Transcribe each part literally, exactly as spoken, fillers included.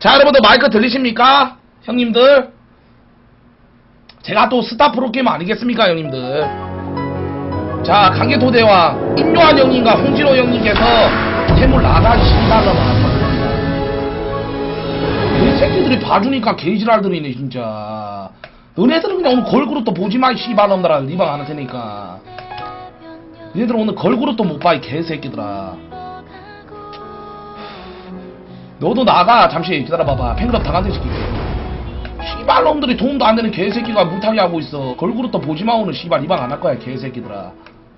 자, 여러분들 마이크 들리십니까? 형님들. 제가 또 스타 프로게이머 아니겠습니까, 형님들? 자, 강개토대왕 임요한 형님과 홍진호 형님께서 태물 나가 씨발로 나왔거든요. 이 새끼들이 봐주니까 개지랄들이네, 진짜. 너네들은 그냥 오늘 걸그룹도 보지마, 이 씨발놈들아. 리방 안 할 테니까. 너네들은 오늘 걸그룹도 못 봐, 이 개새끼들아. 너도 나가. 잠시 기다려봐봐. 팬클럽 당한대 시키게. 씨발놈들이 도움도 안 되는 개새끼가 무탕이 하고 있어. 걸그룹도 보지마. 오늘 씨발 리방 안 할 거야, 개새끼들아.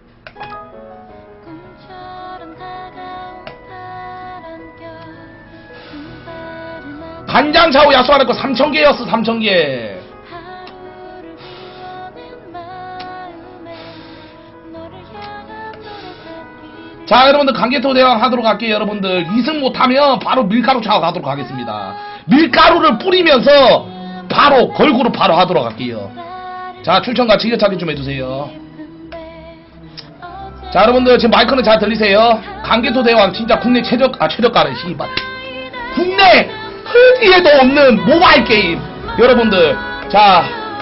간장샤워 야수하는 거 삼천 개였어. 삼천 개. 자, 여러분들 강개토대왕 하도록 할게요. 여러분들 이승 못하면 바로 밀가루 차고 가도록 하겠습니다. 밀가루를 뿌리면서 바로 걸그룹 바로 하도록 할게요. 자, 출전과 지게차기 좀 해주세요. 자, 여러분들 지금 마이크는 잘 들리세요? 강개토대왕 진짜 국내 최적 아 최저가래 씨발. 국내 어디에도 없는 모바일 게임. 여러분들 자,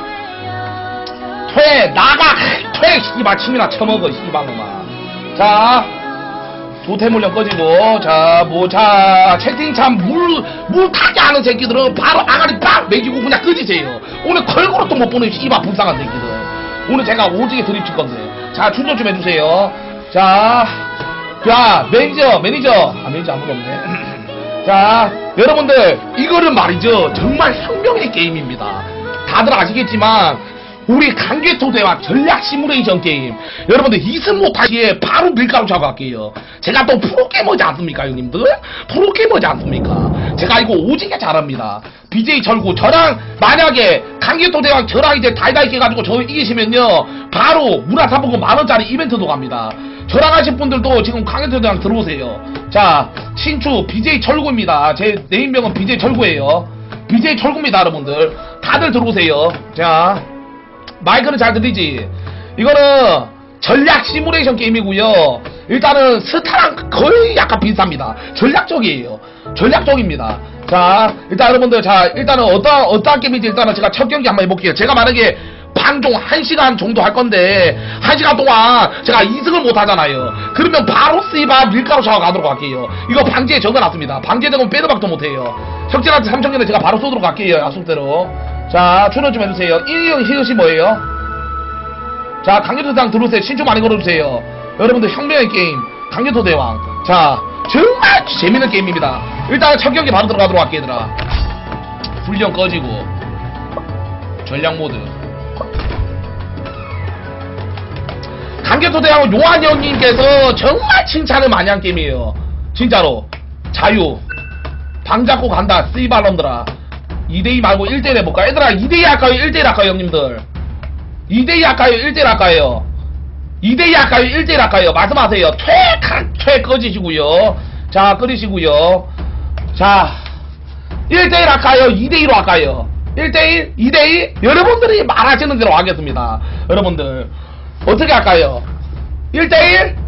퇴 나가 퇴 씨발 침이나 쳐먹어 씨발놈아. 자, 조태물량 꺼지고, 자, 뭐, 자, 채팅창 물, 물 타게 하는 새끼들은 바로 아가리 빡 매기고 그냥 끄지세요. 오늘 걸그룹도 못 보는 씨발 불쌍한 새끼들. 오늘 제가 오지게 드립칠 건데. 자, 충전 좀 해주세요. 자, 자, 매니저, 매니저. 아, 매니저 아무도 없네. 자, 여러분들, 이거는 말이죠. 정말 혁명의 게임입니다. 다들 아시겠지만, 우리 강개토대왕 전략 시뮬레이션 게임. 여러분들 이승 못하기에 바로 밀가루 차고 갈게요. 제가 또 프로게이머지 않습니까, 형님들? 프로게이머지 않습니까? 제가 이거 오지게 잘합니다. 비제이 철구, 저랑 만약에 강개토대왕 저랑 이제 다이다이 깨가지고 저 이기시면요, 바로 문화상품권 만원짜리 이벤트도 갑니다. 저랑 하실 분들도 지금 강개토대왕 들어오세요. 자, 친추 비제이 철구입니다. 제 네임명은 비제이 철구예요. 비제이 철구입니다, 여러분들. 다들 들어오세요. 자, 마이크는 잘 들리지? 이거는 전략 시뮬레이션 게임이고요. 일단은 스타랑 거의 약간 비슷합니다. 전략적이에요. 전략적입니다. 자, 일단 여러분들, 자, 일단은 어떠한, 어떠한 게임인지 일단은 제가 첫 경기 한번 해볼게요. 제가 만약에 방종 한 시간 정도 할 건데, 한 시간 동안 제가 이승을 못 하잖아요. 그러면 바로 씨바 밀가루 샤워 가도록 할게요. 이거 방지에 적어놨습니다. 방지에 적으면 빼드박도 못해요. 적진한테 삼천 개는 제가 바로 쏘도록 할게요. 약속대로. 자, 출연 좀 해주세요. 일형 희읒이 뭐예요? 자, 강개토대왕 들어오세요. 신청 많이 걸어주세요. 여러분들 혁명의 게임 강개토대왕. 자, 정말 재밌는 게임입니다. 일단 첫 경기 바로 들어가도록 할게, 얘들아. 훈련 꺼지고 전략 모드. 강개토대왕은 요한 형님께서 정말 칭찬을 많이 한 게임이에요. 진짜로. 자유 방 잡고 간다 씨발놈들아. 이 대 이 말고 일 대 일 해볼까? 얘들아, 이 대 이 할까요? 일 대 일 할까요, 형님들? 이 대 이 할까요? 일 대 일 할까요? 이 대 이 할까요? 일 대 일 할까요? 말씀하세요. 퇴, 퇴 꺼지시고요. 자, 끓이시고요. 자, 일 대 일 할까요? 이 대 이로 할까요? 일 대 일? 이 대 이? 여러분들이 말하시는 대로 하겠습니다. 여러분들, 어떻게 할까요? 일 대 일?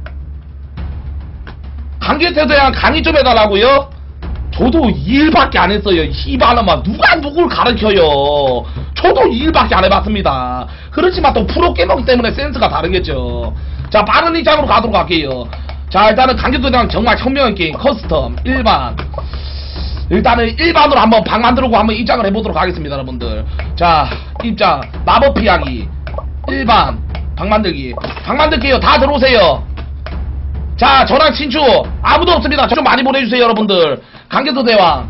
강개토대왕 강의 좀 해달라고요? 저도 이 일밖에 안 했어요. 씨발놈아, 누가 누굴 가르쳐요. 저도 이 일밖에 안 해봤습니다. 그렇지만 또 프로게이머기 때문에 센스가 다르겠죠. 자, 빠른 입장으로 가도록 할게요. 자, 일단은 강개토대왕 정말 혁명의 게임 커스텀 일반. 일단은 일반으로 한번 방 만들고 한번 입장을 해보도록 하겠습니다, 여러분들. 자, 입장 마법 피하기 일반 방 만들기. 방 만들게요. 다 들어오세요. 자, 저랑 친추 아무도 없습니다. 저 좀 많이 보내주세요, 여러분들. 강개토대왕.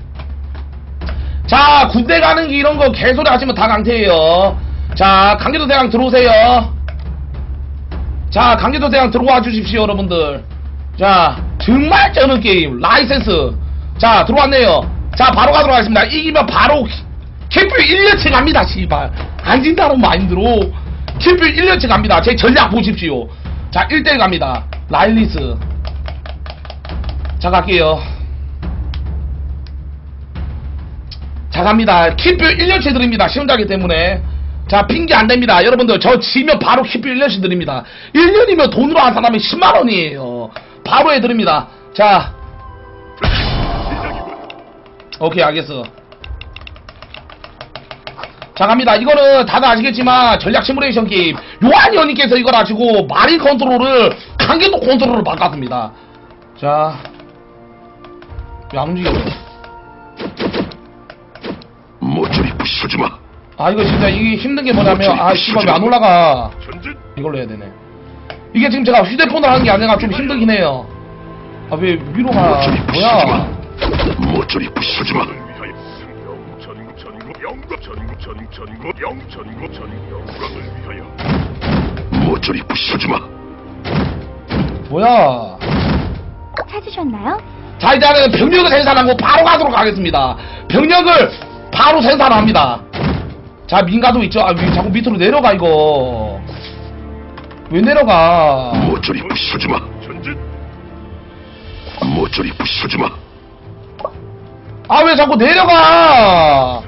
자, 군대 가는 길 이런거 개소리 하시면 다 강태예요. 자, 강개토대왕 들어오세요. 자, 강개토대왕 들어와 주십시오, 여러분들. 자, 정말 쩌는 게임 라이센스. 자, 들어왔네요. 자, 바로 가도록 하겠습니다. 이기면 바로 캠프 일 년치 갑니다. 씨발 안 진다는 마인드로 캠프 일 년치 갑니다. 제 전략 보십시오. 자, 일 대 일 갑니다. 라일리스. 자, 갈게요. 자, 갑니다. 킵뷰 일 년치 드립니다. 시험자기 때문에. 자, 핑계 안됩니다. 여러분들, 저 지면 바로 킵뷰 일 년치 드립니다. 일 년이면 돈으로 한 사람이 십만 원이에요. 바로 해드립니다. 자, 오케이, 알겠어. 자, 갑니다. 이거는 다들 아시겠지만 전략 시뮬레이션 게임 요한이 형님께서 이걸 하시고 마린 컨트롤을 강계도 컨트롤을 바꿨습니다. 자, 왜 안 움직여? 모조리 부셔주마. 아, 이거 진짜 이게 힘든 게 뭐냐면, 아 씨발 왜 안 올라가? 이걸로 해야 되네. 이게 지금 제가 휴대폰으로 하는 게 아니라 좀 힘들긴 해요. 아, 왜 위로 가? 뭐야? 모조리 부셔주마. 모조리 부셔주마. 뭐야? 찾으셨나요? 자, 이제는 병력을 생산하고 바로 가도록 하겠습니다. 병력을 바로 생산합니다. 자, 민가도 있죠? 아, 왜 자꾸 밑으로 내려가, 이거. 왜 내려가? 모조리 부셔주마. 모조리 부셔주마. 아, 왜 자꾸 내려가?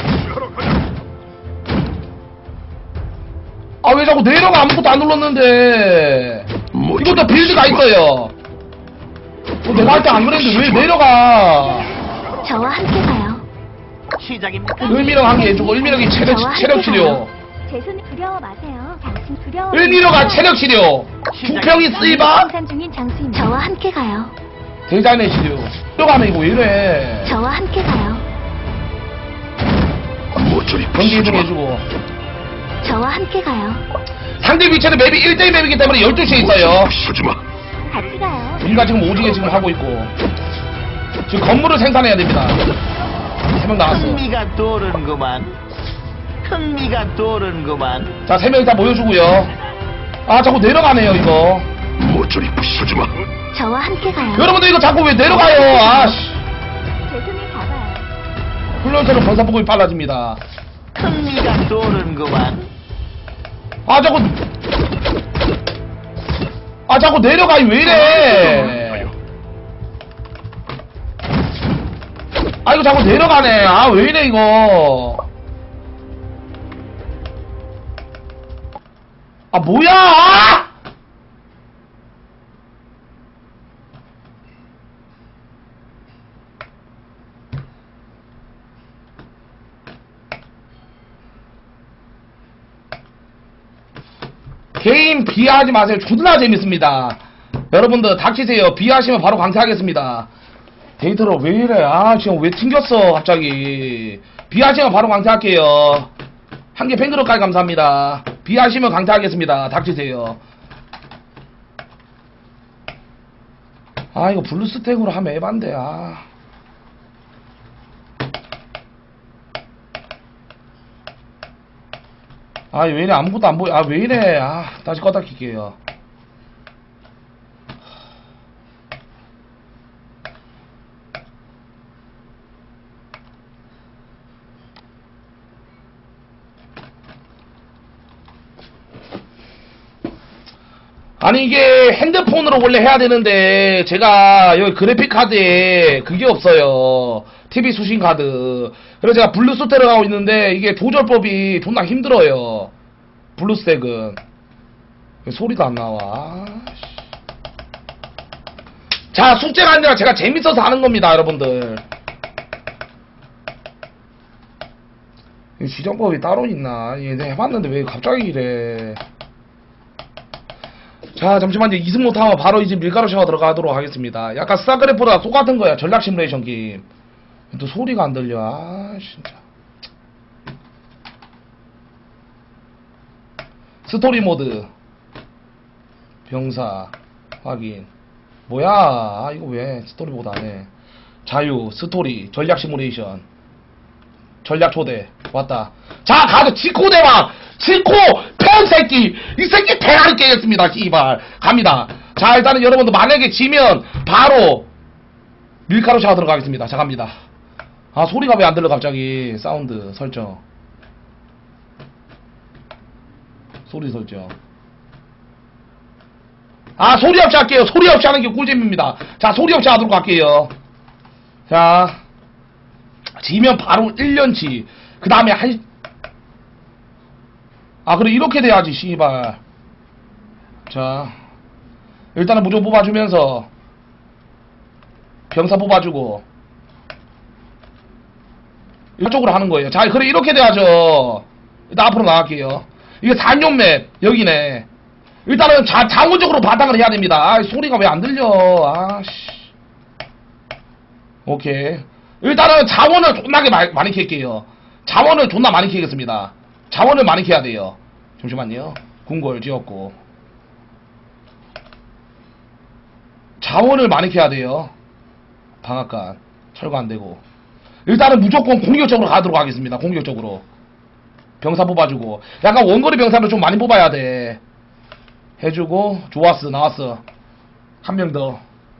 아, 왜 자꾸 내려가? 아무것도 안 눌렀는데. 이것도 빌드가 있어요. 어, 내가 할 때 안 그랬는데 왜 내려가? 저와 함께 가요. 시작입니까? 을미력 한 개 해주고, 을미력이 체력, 저와 체력 함께 치료. 가요. 제 손을 두려워 마세요. 당신 두려워. 을미력아, 체력 치료. 부평이 쓰이바? 생산 중인 장수입니다. 저와 함께 가요. 대장의 치료. 들어가면 이거 왜 이래? 저와 함께 가요. 모조리 경기 이동 부셔주마. 해주고. 저와 함께 가요. 상대 위치는 맵이 일 대일 맵이기 때문에 열두 시에 있어요. 부셔주마. 같이 가요. 우리가 지금 오지게 지금 하고 있고. 지금 건물을 생산해야 됩니다. 세 명 나왔어. 흥미가 도는구만. 흥미가 도는구만. 자, 세 명 다 모여주고요. 아, 자꾸 내려가네요, 이거. 모조리 부셔주마. 저와 함께 가요. 여러분들 이거 자꾸 왜 내려가요? 아씨. 제 손을 잡아요. 훈련소는 번사보급이 빨라집니다. 흥미가 도는구만. 아, 자꾸. 아, 자꾸 내려가. 왜 이래? 아, 이거 자꾸 내려가네. 아, 왜 이래, 이거. 아, 뭐야! 아! 게임 비하하지 마세요. 존나 재밌습니다. 여러분들 닥치세요. 비하하시면 바로 강퇴하겠습니다. 데이터로 왜 이래? 아, 지금 왜 튕겼어 갑자기. 비하하시면 바로 강퇴할게요. 한 개 팬그룹까지 감사합니다. 비하하시면 강퇴하겠습니다. 닥치세요. 아, 이거 블루스택으로 하면 에반데. 아, 아, 왜 이래? 아무것도 안 보여. 아, 왜 이래? 아, 다시 껐다 킬게요. 아니, 이게 핸드폰으로 원래 해야 되는데 제가 여기 그래픽 카드에 그게 없어요. 티비 수신 카드. 그래서 제가 블루스택을 하고 있는데 이게 조절법이 존나 힘들어요. 블루스택은 소리도 안 나와. 자, 숙제가 아니라 제가 재밌어서 하는 겁니다, 여러분들. 이 지정법이 따로 있나? 얘 해봤는데 왜 갑자기 이래? 자, 잠시만요. 이승모 타워 바로 이제 밀가루 샤워 들어가도록 하겠습니다. 약간 스타크래프트랑 똑같은 거야. 전략 시뮬레이션 게임. 또 소리가 안 들려. 아, 진짜. 스토리 모드. 병사. 확인. 뭐야. 아, 이거 왜 스토리 모드 안 해. 자유. 스토리. 전략 시뮬레이션. 전략 초대. 왔다. 자, 가도 지코 대왕! 지코! 팬 새끼! 이 새끼 대가리 깨겠습니다, 씨발. 갑니다. 자, 일단은 여러분들 만약에 지면 바로 밀가루 샤워 들어가겠습니다. 자, 갑니다. 아, 소리가 왜 안 들려, 갑자기. 사운드 설정. 소리 설정. 아, 소리 없이 할게요. 소리 없이 하는 게 꿀잼입니다. 자, 소리 없이 하도록 할게요. 자, 지면 바로 일 년치. 그 다음에 한, 아, 그래, 이렇게 돼야지, 씨발. 자, 일단은 무조건 뽑아주면서, 병사 뽑아주고, 이쪽으로 하는 거예요. 자, 그래 이렇게 돼야죠. 일단 앞으로 나갈게요. 이게 산용 맵 여기네. 일단은 자, 장우적으로 바탕을 해야 됩니다. 아, 소리가 왜 안 들려? 아씨. 오케이. 일단은 자원을 존나게 마, 많이 캘게요. 자원을 존나 많이 캐겠습니다. 자원을 많이 캐야 돼요. 잠시만요. 궁궐 지었고. 자원을 많이 캐야 돼요. 방앗간. 철거 안 되고. 일단은 무조건 공격적으로 가도록 하겠습니다. 공격적으로. 병사 뽑아주고. 약간 원거리 병사를 좀 많이 뽑아야 돼. 해주고. 좋았어. 나왔어. 한 명 더.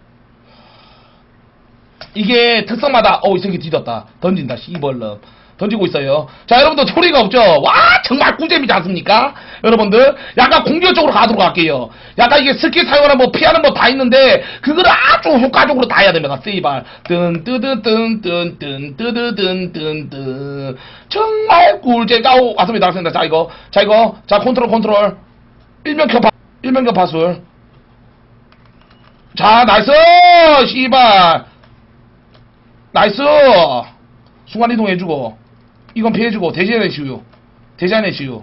이게 특성마다 어 이 새끼 뒤졌다. 던진다. 씨벌름. 던지고 있어요. 자, 여러분들 소리가 없죠? 와, 정말 꿀잼이지 않습니까? 여러분들 약간 공격적으로 가도록 할게요. 약간 이게 스킬 사용하는 뭐 피하는 뭐 다 있는데 그거를 아주 효과적으로 다 해야 됩니다. 세이발 뜬뜨드뜬뜬뜬뜨드뜬뜬뜬 정말 꿀잼가 오 왔습니다. 왔습니다. 자, 이거 자 이거 자 컨트롤 컨트롤 일면격파 일면격파술. 자, 나이스 씨발 나이스. 순간이동 해주고 이건 피해주고 대지안의 치유 대지안의 치유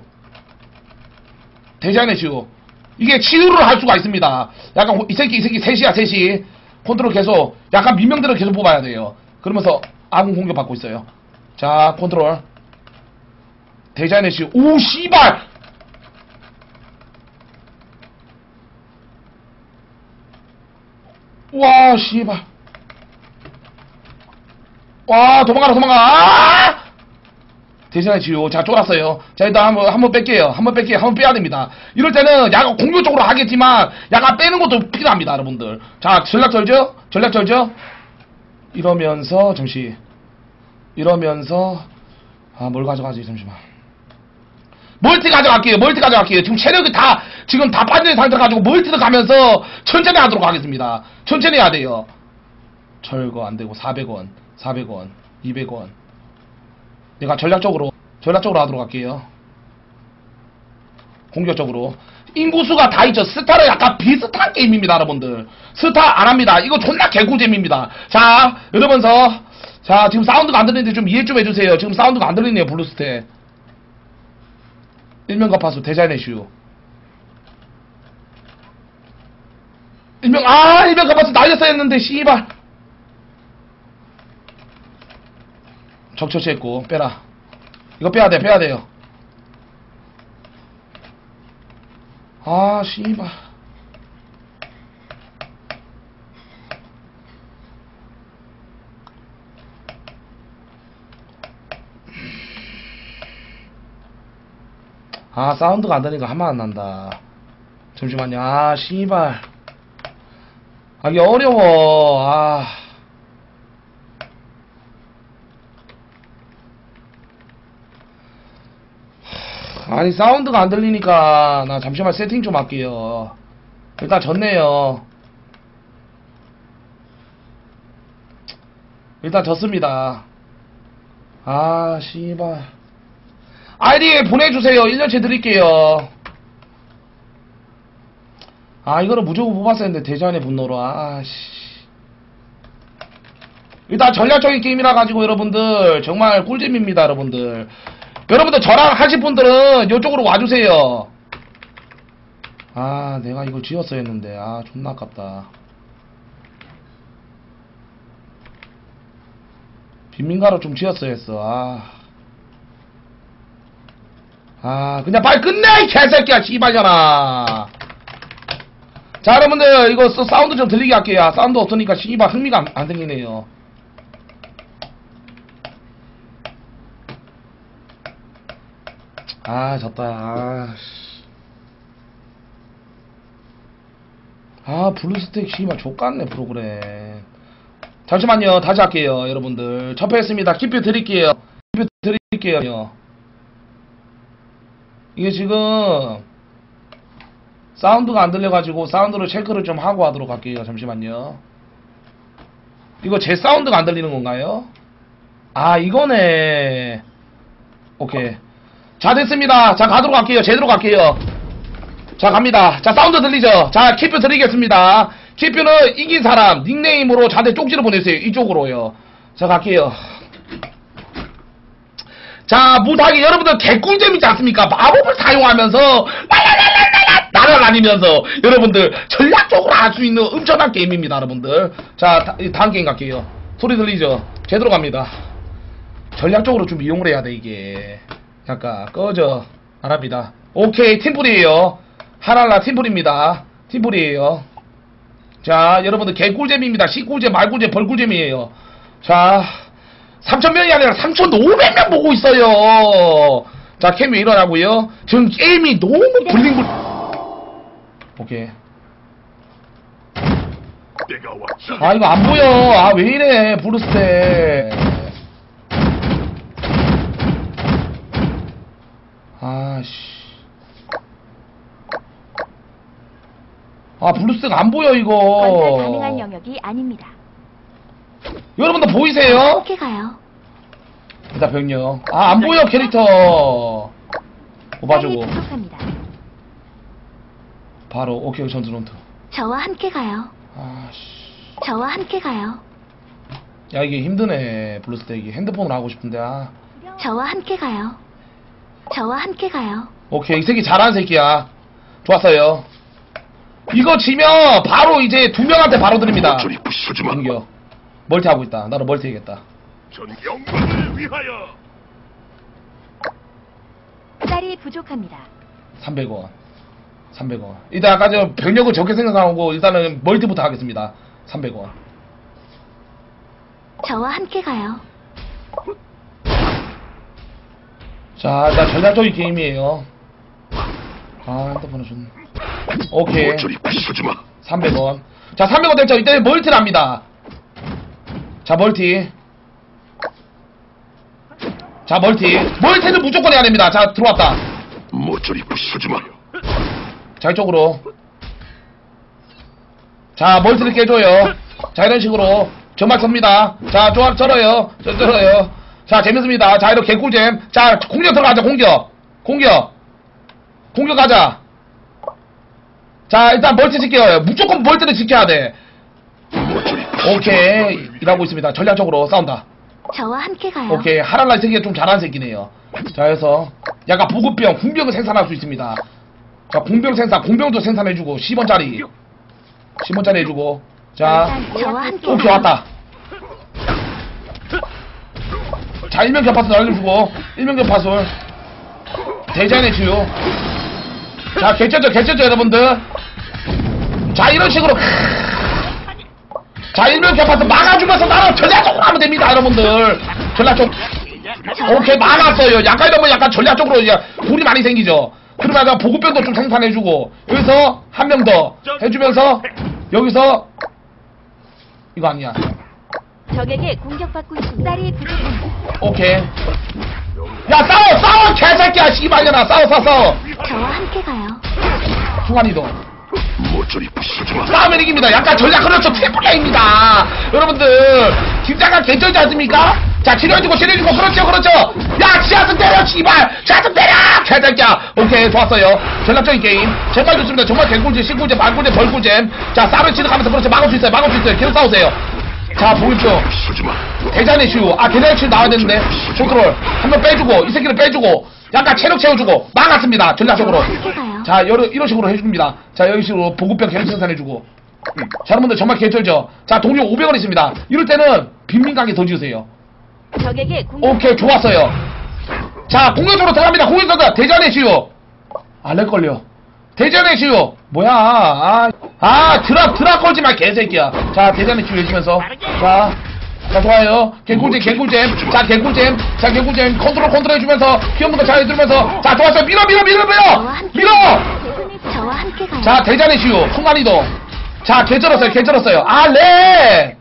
대지안의 치유. 이게 치유를 할 수가 있습니다. 약간 이 새끼 이 새끼 셋이야 셋이. 컨트롤 계속 약간 민명들을 계속 뽑아야 돼요. 그러면서 아군 공격 받고 있어요. 자, 컨트롤 대지안의 치유. 오 씨발 와 씨발 와 도망가라 도망가. 아! 대신에 지요. 자, 쫄았어요. 자, 일단 한번 한번 뺄게요. 한번 뺄게요. 한번 빼야 됩니다. 이럴 때는 약간 공격적으로 하겠지만 약간 빼는 것도 필요합니다, 여러분들. 자, 전략 절죠? 전략 절죠? 이러면서 잠시 이러면서 아, 뭘 가져가지? 잠시만. 멀티 가져갈게요. 멀티 가져갈게요. 지금 체력이 다 지금 다 빠진 상태로 가지고 멀티를 가면서 천천히 하도록 하겠습니다. 천천히 해야 돼요. 철거 안 되고 사백 원, 사백 원, 이백 원. 내가 전략적으로 전략적으로 하도록 할게요. 공격적으로. 인구수가 다 있죠. 스타를 약간 비슷한 게임입니다, 여러분들. 스타 안 합니다. 이거 존나 개꿀잼입니다. 자, 이러면서 자, 지금 사운드가 안 들리는데 좀 이해 좀 해주세요. 지금 사운드가 안 들리네요, 블루스테. 일명가파수 대자이네슈. 일명 아 일명가파수 날렸어야 했는데 씨발. 적처치했고 빼라. 이거 빼야돼 빼야돼요. 아 씨발. 아 사운드가 안 되니까 한만 안 난다. 잠시만요. 아 씨발. 아 이게 어려워. 아 아니 사운드가 안 들리니까 나 잠시만 세팅 좀 할게요. 일단 졌네요. 일단 졌습니다. 아 씨발. 아이디 보내주세요. 일 년치 드릴게요. 아 이거는 무조건 뽑았어야 했는데 대전의 분노로. 아씨. 일단 전략적인 게임이라 가지고 여러분들 정말 꿀잼입니다 여러분들. 여러분들 저랑 하실 분들은 이쪽으로 와주세요. 아 내가 이걸 지었어야 했는데 아 존나 아깝다. 빈민가로 좀 지었어야 했어. 아, 아 그냥 빨리 끝내 이 개새끼야 씨발잖아. 자 여러분들 이거 사운드 좀 들리게 할게요. 사운드 없으니까 씨발 흥미가 안, 안 생기네요. 아 졌다. 아, 아 블루스택 씨발 족같네 프로그램. 잠시만요. 다시 할게요 여러분들. 접했습니다. 키표 드릴게요. 키표 드릴게요. 이게 지금 사운드가 안 들려가지고 사운드를 체크를 좀 하고 하도록 할게요. 잠시만요. 이거 제 사운드가 안 들리는 건가요? 아 이거네. 오케이. 자 됐습니다. 자 가도록 할게요. 제대로 갈게요. 자 갑니다. 자 사운드 들리죠? 자 키표 드리겠습니다. 키표는 이긴 사람 닉네임으로 자대 쪽지를 보내주세요. 이쪽으로요. 자 갈게요. 자, 무사하게 여러분들 개꿀잼이지 않습니까? 마법을 사용하면서 라라라라라 날아다니면서 여러분들 전략적으로 할 수 있는 엄청난 게임입니다, 여러분들. 자, 다, 다음 게임 갈게요. 소리 들리죠? 제대로 갑니다. 전략적으로 좀 이용을 해야 돼, 이게. 잠깐 꺼져. 안합니다. 오케이, 팀플이에요. 하랄라 팀플입니다. 팀플이에요. 자, 여러분들 개꿀잼입니다. 시꿀잼, 말꿀잼, 벌꿀잼이에요. 자, 삼천 명이 아니라 삼천오백 명 보고 있어요. 자, 캠이 일어나고요. 지금 게임이 너무 블링블. 오케이. 내가 왔다. 아, 이거 안 보여. 아, 왜 이래, 브루스테. 아씨. 아, 블루스가 안 보여, 건설 가능한 이거. 영역이 아닙니다. 여러분들 보이세요? 함께 가요. 일단 병력. 아, 안 보여, 캐릭터. 빨리 뽑아주고. 부족합니다. 바로, 오케이, 전투론트. 저와 함께 가요. 아씨. 저와 함께 가요. 야, 이게 힘드네, 블루스테. 이게 핸드폰으로 하고 싶은데, 아. 저와 함께 가요. 저와 함께 가요. 오케이, 이 새끼 잘하는 새끼야. 좋았어요. 이거 지면 바로 이제 두 명한테 바로 드립니다. 모조리 부셔주마. 공격. 멀티 하고 있다. 나도 멀티 해야겠다. 전 영광을 위하여. 쌀이 부족합니다. 삼백 원. 삼백 원. 일단 아까 저 병력을 적게 생각하고 일단은 멀티부터 하겠습니다. 삼백 원. 저와 함께 가요. 자, 일단 전략적인 게임이에요. 아, 핸드폰을 좀. 오케이. 모조리 부셔주마. 삼백 원. 자, 삼백 원 됐죠? 이때 멀티를 합니다. 자, 멀티. 자, 멀티. 멀티는 무조건 해야 됩니다. 자, 들어왔다. 모조리 부셔주마. 자, 이쪽으로. 자, 멀티를 깨줘요. 자, 이런 식으로. 정말 섭니다. 자, 좋아, 쩔어요. 쩔, 쩔어요. 자, 재밌습니다. 자, 이렇게 개꿀잼. 자, 공격 들어가자, 공격. 공격. 공격 가자. 자, 일단 멀티 지켜요. 무조건 멀티를 지켜야 돼. 모조리 부셔주마. 오케이. 일하고 있습니다. 전략적으로 싸운다. 저와 함께 가요. 오케이. 하랄라 이 새끼가 좀 잘하는 새끼네요. 자, 해서 약간 보급병, 궁병을 생산할 수 있습니다. 자, 궁병 생산, 궁병도 생산해주고 십 원짜리. 십 원짜리 해주고. 자, 저와 함께 오케이, 가요. 왔다. 자, 일명 격파술 날려주고. 일명 격파술. 대전의 주요. 자, 개쩌죠, 개쩌죠, 여러분들. 자, 이런 식으로. 자, 일명 격파술 막아주면서 나는 전략적으로 하면 됩니다, 여러분들. 전략적. 오케이, 막았어요. 약간 이러면 약간 전략적으로 이제 불이 많이 생기죠. 그러면 약간 보급병도 좀 생산해주고. 여기서 한 명 더 해주면서 여기서 이거 아니야. 적에게 공격받고 있습니다. 쌀이 부족합니다. 오케이. 야, 싸워, 싸워, 개새끼야, 씨발년아, 싸워, 싸워, 싸워. 저와 함께 가요. 순간이동. 모조리 부셔주마. 싸우면 이깁니다. 약간 전략 그렇죠. 트리플레이입니다. 여러분들, 긴장감 개쩔지 않습니까? 자, 치료해주고, 치료해주고, 그렇죠, 그렇죠. 야, 지하수 때려, 씨발! 지하수 때려! 개새끼야! 오케이, 좋았어요. 전략적인 게임. 정말 좋습니다. 정말 개꿀잼, 신꿀잼, 말꿀잼, 벌꿀잼. 자, 싸움을 치러가면서 그렇죠. 막을 수 있어요, 막을 수 있어요. 계속 싸우세요. 자, 보십시오. 부셔주마. 대전의 슈. 아, 대전의 슈 나와야 되는데. 컨트롤. 한 번 빼주고, 이 새끼를 빼주고, 약간 체력 채워주고, 막았습니다. 전략적으로. 함께 가요. 자, 여러, 이런 식으로 해줍니다. 자, 이런 식으로 보급병 계속 생산해주고. 자, 여러분들 정말 개쩔죠? 자, 동료 오백 원 있습니다. 이럴 때는 빈민가게 더 지으세요. 적에게 공격. 오케이, 좋았어요. 자, 공격적으로 들어갑니다. 공격적으로 대전의 슈. 아, 렉 걸려. 대전의 슈. 뭐야. 아, 아, 드랍, 드랍 걸지 마, 개새끼야. 자, 대전의 슈 해주면서. 자. 자, 좋아요. 개꿀잼, 개꿀잼. 자, 개꿀잼. 자, 개꿀잼. 컨트롤, 컨트롤 해주면서. 피어문도 잘 해주면서. 자, 좋았어요. 밀어, 밀어, 밀어, 밀어! 저와 함께 밀어! 가요. 저와 함께 가요. 자, 대전의 슈. 순간이동. 자, 개쩔었어요, 개쩔었어요. 아, 렉!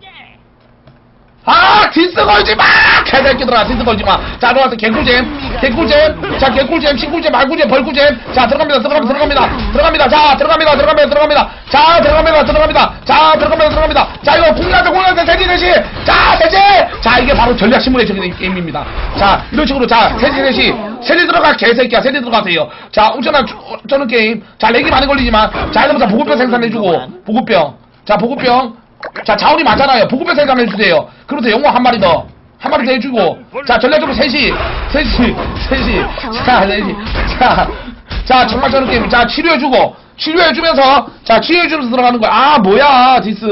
아, 디스 걸지 마! 개새끼들아, 디스 걸지 마. 자, 들어와서 개꿀잼, 개꿀잼, 자, 개꿀잼, 신꿀잼, 말꿀잼, 벌꿀잼. 자, 들어갑니다, 들어갑니다, 들어갑니다, 들어갑니다. 자, 들어갑니다, 들어갑니다, 들어갑니다. 자, 들어갑니다, 들어갑니다. 자, 들어갑니다, 들어갑니다. 자, 이거 공략자, 공략자, 대지, 대시. 자, 대지! 자, 이게 바로 전략 시뮬레이션 게임입니다. 자, 이런 식으로, 자, 대지, 대시. 세대 들어가, 개새끼야, 세대 들어가세요. 자, 엄청난, 저는 게임. 자, 렉이 많이 걸리지만. 자, 이러면서 보급병 생산해주고, 보급병. 자, 보급병. 자, 자원이 많잖아요. 보급병 생산해주세요. 그러면서 영웅 한 마리 더. 한 마리 더 해주고. 자, 전략적으로 셋이, 셋이, 셋이. 자, 셋이. 자, 자, 정말 저런 게임. 자, 치료해주고. 치료해주면서. 자, 치료해주면서 들어가는 거야. 아, 뭐야, 디스.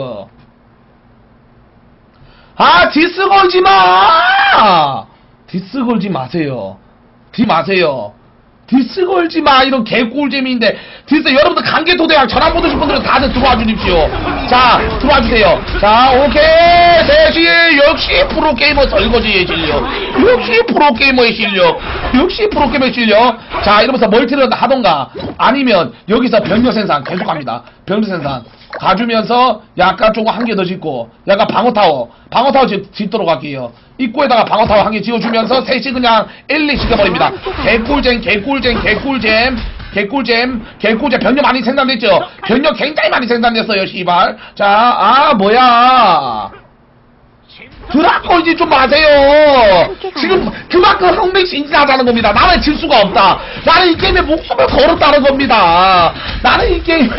아, 디스 걸지 마! 디스 걸지 마세요. 디 마세요. 디스 걸지 마. 이런 개꿀잼인데. 디스 여러분들 강개토대왕 전화 받으신 분들은 다들 들어와 주십시오. 자, 들어와 주세요. 자, 오케이. 셋이 역시 프로게이머 설거지의 실력. 역시 프로게이머의 실력. 역시 프로게이머의 실력. 자, 이러면서 멀티를 하던가 아니면 여기서 병력 생산 계속 합니다. 병력 생산 가주면서 약간 조금 한 개 더 짓고 약간 방어타워 방어타워 짓, 짓도록 할게요. 입구에다가 방어타워 한 개 지어주면서 셋이 그냥 엘리 시켜버립니다. 개꿀잼 개꿀잼 개꿀잼 개꿀잼 개꿀잼. 병력 많이 생산됐죠. 병력 굉장히 많이 생산됐어요. 씨발. 자, 아 뭐야, 드라 걸지 좀 마세요. 지금 그만큼 흥미진진하다는 겁니다. 나는 질 수가 없다. 나는 이 게임에 목숨을 걸었다는 겁니다. 나는 이 게임에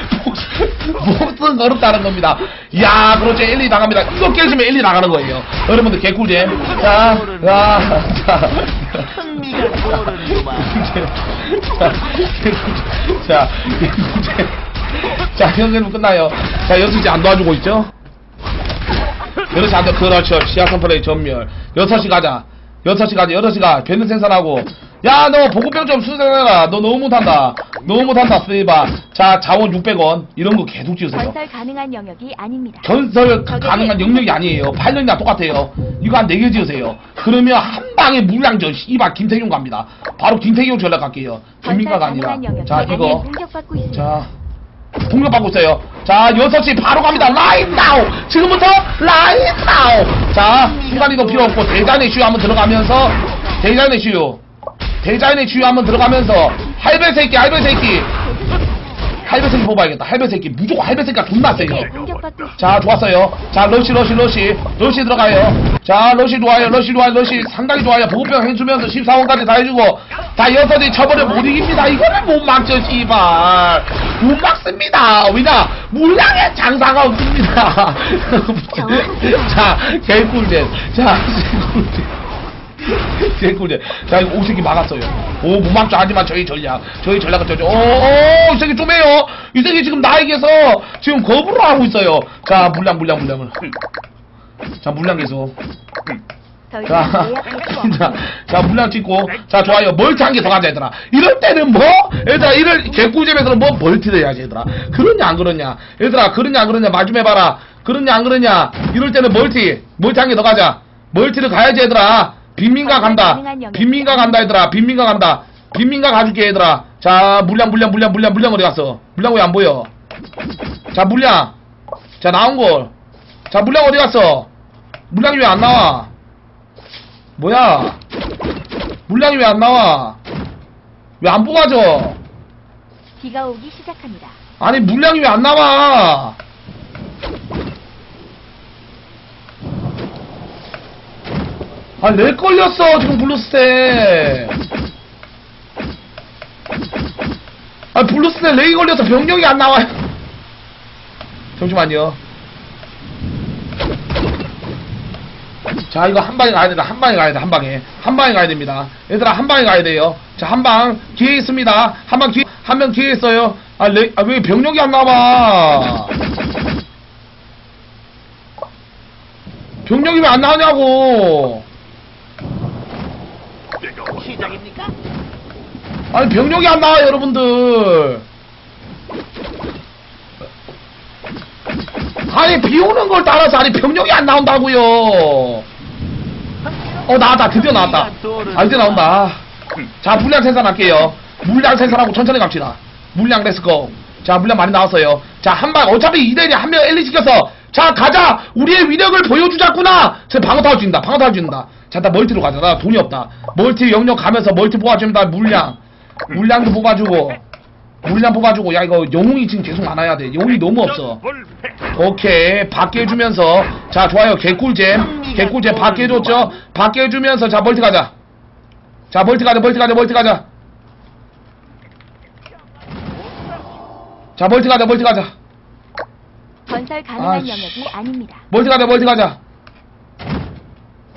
목숨을 걸었다는 겁니다. 이야, 그렇지. 엘리 나갑니다. 이거 깨지면 엘리 나가는 거예요. 여러분들 개꿀잼. 자, 자, 자. 흥미가 도는구만. 자, 개꿀잼. 자, 개꿀잼. 자, 현재는 끝나요. 자, 여섯 시 안 도와주고 있죠? 여섯 시 안 돼. 그렇죠. 시야선 플레이 전멸. 여섯 시 가자. 여섯 시 가자. 여섯 시 가. 변는 생산하고. 야, 너 보급병 좀 수생해라. 너 너무 못한다. 너무 못한다, 쓰이바. 자, 자원 육백 원. 이런 거 계속 지으세요. 건설 가능한 영역이 아닙니다. 건설 가능한 영역이 아니에요. 팔 년이나 똑같아요. 이거 한 네 개 지으세요. 그러면 한 방에 물량전, 씨발, 김태경 갑니다. 바로 김태경 전략 갈게요. 김민가가 아니라. 자, 이거. 공격받고 있습니다. 자. 공격받고 있어요. 자, 여섯 시 바로 갑니다. 라인 나우! 지금부터 라인 나우! 자, 순간이동 필요 없고, 대자연의 치유 한번 들어가면서, 대자연의 치유. 대자연의 치유 한번 들어가면서, 할배 새끼, 할배 새끼. 할배 새끼 뽑아야겠다. 할배 새끼. 무조건 할배 새끼가 존나 세요. 공격받고 있습니다. 자, 좋았어요. 자, 러시, 러시, 러시. 러시 들어가요. 자, 러시 좋아요. 러시 좋아요. 러시 상당히 좋아요. 보급병 해주면서 십사 원까지 다 해주고. 자, 여섯이 쳐버려 못 이깁니다. 이거를 못 막죠, 씨발. 못 막습니다. 왜냐? 물량에 장사가 없습니다. 자, 개꿀잼. 자, 개꿀잼. 개꿀잼. 자, 이거 오색이 막았어요. 오, 못 막죠. 하지만 저희 전략. 저희 전략은 저죠. 오, 오, 이 새끼 좀 해요. 이 새끼 지금 나에게서 지금 거부를 하고 있어요. 자, 물량, 물량, 물량을. 자, 물량 계속. 더 이상 자, 예약할 수 자, 없습니다. 자, 물량 찍고. 자, 좋아요. 멀티 한 개 더 가자, 얘들아. 이럴 때는 뭐? 얘들아, 이럴 개꿀잼에서는 뭐 멀티를 해야지, 얘들아. 그러냐, 안 그러냐? 얘들아, 그러냐, 안 그러냐? 말 좀 해봐라. 그러냐, 안 그러냐? 이럴 때는 멀티. 멀티 한 개 더 가자. 멀티를 가야지, 얘들아. 빈민가 간다. 빈민가 간다, 얘들아. 빈민가 간다. 빈민가 가줄게, 얘들아. 자, 물량, 물량, 물량, 물량, 물량 어디 갔어? 물량 왜 안 보여? 자, 물량. 자, 나온 걸. 자, 물량 어디 갔어? 물량이 왜 안 나와? 뭐야? 물량이 왜 안 나와? 왜 안 뽑아져? 비가 오기 시작합니다. 아니, 물량이 왜 안 나와? 아, 렉 걸렸어, 지금 블루스테. 아, 블루스테 렉이 걸려서 병력이 안 나와요. 잠시만요. 자, 이거 한 방에 가야 된다. 한 방에 가야 돼. 한 방에. 한 방에 가야 됩니다. 얘들아, 한 방에 가야 돼요. 자, 한 방. 기회 있습니다. 한 방 기회, 한 명 기회 있어요. 아, 렉, 아, 왜 병력이 안 나와? 병력이 왜 안 나오냐고. 시작입니까? 아니, 병력이 안 나와요, 여러분들. 아니, 비 오는 걸 따라서, 아니, 병력이 안 나온다고요. 어, 나왔다. 드디어 나왔다. 아, 이제 나온다. 자, 물량 생산할게요. 물량 생산하고 천천히 갑시다. 물량 렛츠고. 자, 물량 많이 나왔어요. 자, 한 방, 어차피 이 대일이 한 명 엘리 시켜서, 자, 가자! 우리의 위력을 보여주자꾸나! 지금 방어타워 준다. 방어타워 준다. 자, 나 멀티로 가자. 나 돈이 없다. 멀티 영역 가면서 멀티 뽑아줍니다. 물량. 물량도 뽑아주고. 물량 뽑아주고. 야, 이거 영웅이 지금 계속 많아야 돼. 영웅이 너무 없어. 오케이. 밖에 해주면서. 자, 좋아요. 개꿀잼. 개꿀잼 밖에 해줬죠? 밖에 해주면서. 자, 멀티 가자. 자, 멀티 가자. 멀티 가자. 멀티 가자. 자, 멀티 가자. 멀티 가자. 건설 가능한 아이씨. 영역이 아닙니다. 멀티 가자. 멀티 가자.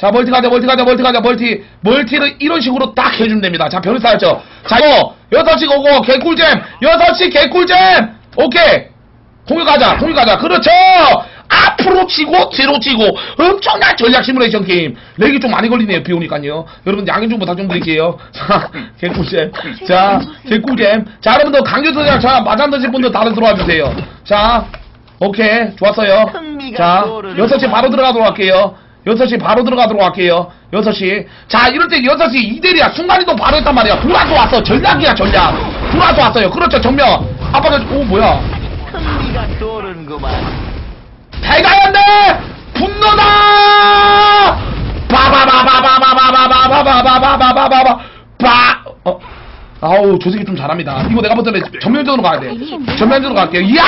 자, 멀티 가자, 멀티 가자, 멀티 가자, 멀티. 멀티를 이런 식으로 딱 해주면 됩니다. 자, 변호사 알죠? 자, 이거, 여섯 시 오고, 개꿀잼! 여섯 시 개꿀잼! 오케이! 공유 가자, 공유 가자. 그렇죠! 앞으로 치고, 뒤로 치고, 엄청난 전략 시뮬레이션 게임. 렉이 좀 많이 걸리네요, 비 오니까요. 여러분, 양해 좀 부탁 좀 드릴게요. 자, 개꿀잼. 자, 개꿀잼. 자, 여러분들, 강조선이랑 자, 마장 드실 분들 다들 들어와 주세요. 자, 오케이. 좋았어요. 자, 여섯 시 바로 들어가도록 할게요. 여섯 시 바로 들어가도록 할게요. 여섯 시. 자, 이럴 때 여섯 시 이 대리야. 순간이동 바로 했단 말이야. 돌아서 왔어. 전략이야, 전략. 돌아서 왔어요. 그렇죠, 정면. 아빠가, 오, 뭐야. 흥미가 도는구만. 대가연대! 분노다! 바바바바바바바바바바바바바바바바 바! 어? 아우, 저 새끼 좀 잘합니다. 이거 내가 볼 때는 전면전으로 가야 돼. 전면전으로 갈게요. 이야!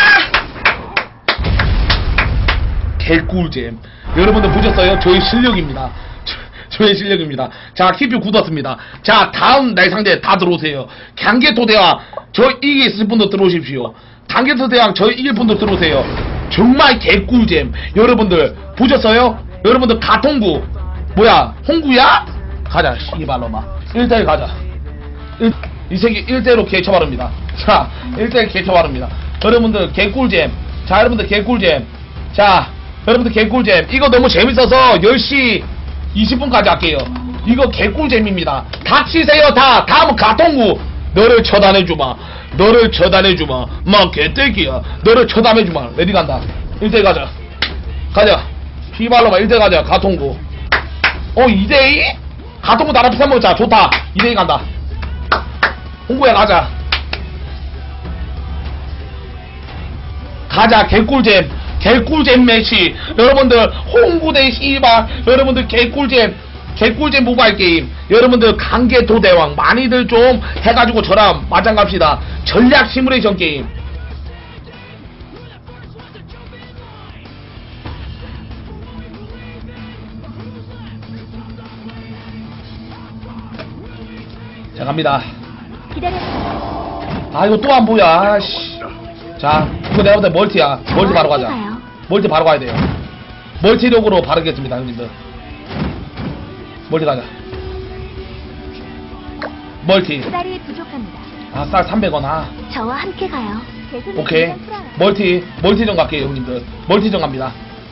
개꿀잼. 여러분들 보셨어요? 저의 실력입니다. 저, 저의 실력입니다. 자, 키뷰 굳었습니다. 자, 다음 날 상대 다 들어오세요. 강개토 대왕, 저 이길 있을 분도 들어오십시오. 강개토 대왕, 저 이길 분도 들어오세요. 정말 개꿀잼. 여러분들 보셨어요? 여러분들 가통구 뭐야? 홍구야? 가자, 씨발로마. 일 대 일 가자. 일, 이 새끼 일 대 일로 개쳐바릅니다. 자, 일 대 일 개쳐바릅니다. 여러분들 개꿀잼. 자, 여러분들 개꿀잼. 자, 여러분들 개꿀잼. 이거 너무 재밌어서 열 시 이십 분까지 할게요. 이거 개꿀잼입니다. 닥치세요. 다. 다음은 가통구. 너를 처단해주마. 너를 처단해주마. 막 개떼기야. 너를 처단해주마. 레디 간다. 일 대 일 가자. 가자. 피발로마 일 대 일 가자. 가통구. 어, 이 대 이? 가통구 나라 비싼 먹자. 좋다. 이 대 이 간다. 홍구야 가자. 가자. 개꿀잼. 개꿀잼 매치. 여러분들 홍구 대 씨발. 여러분들 개꿀잼. 개꿀잼 모바일 게임. 여러분들 강개토 대왕 많이들 좀 해가지고 저랑 맞짱 갑시다. 전략 시뮬레이션 게임. 자, 갑니다. 아, 이거 또 안 보여. 아씨. 자, 이거 내가 볼 때 멀티야. 멀티 바로 가자. 멀티 바로 가야 돼요. 멀티력으로 바르겠습니다, 형님들. 멀티 가자. 멀티. 쌀이 부족합니다. 아, 쌀 삼백 원. 아. 저와 함께 가요. 오케이. 멀티. 멀티전 갈게요, 형님들. 멀티전 갑니다.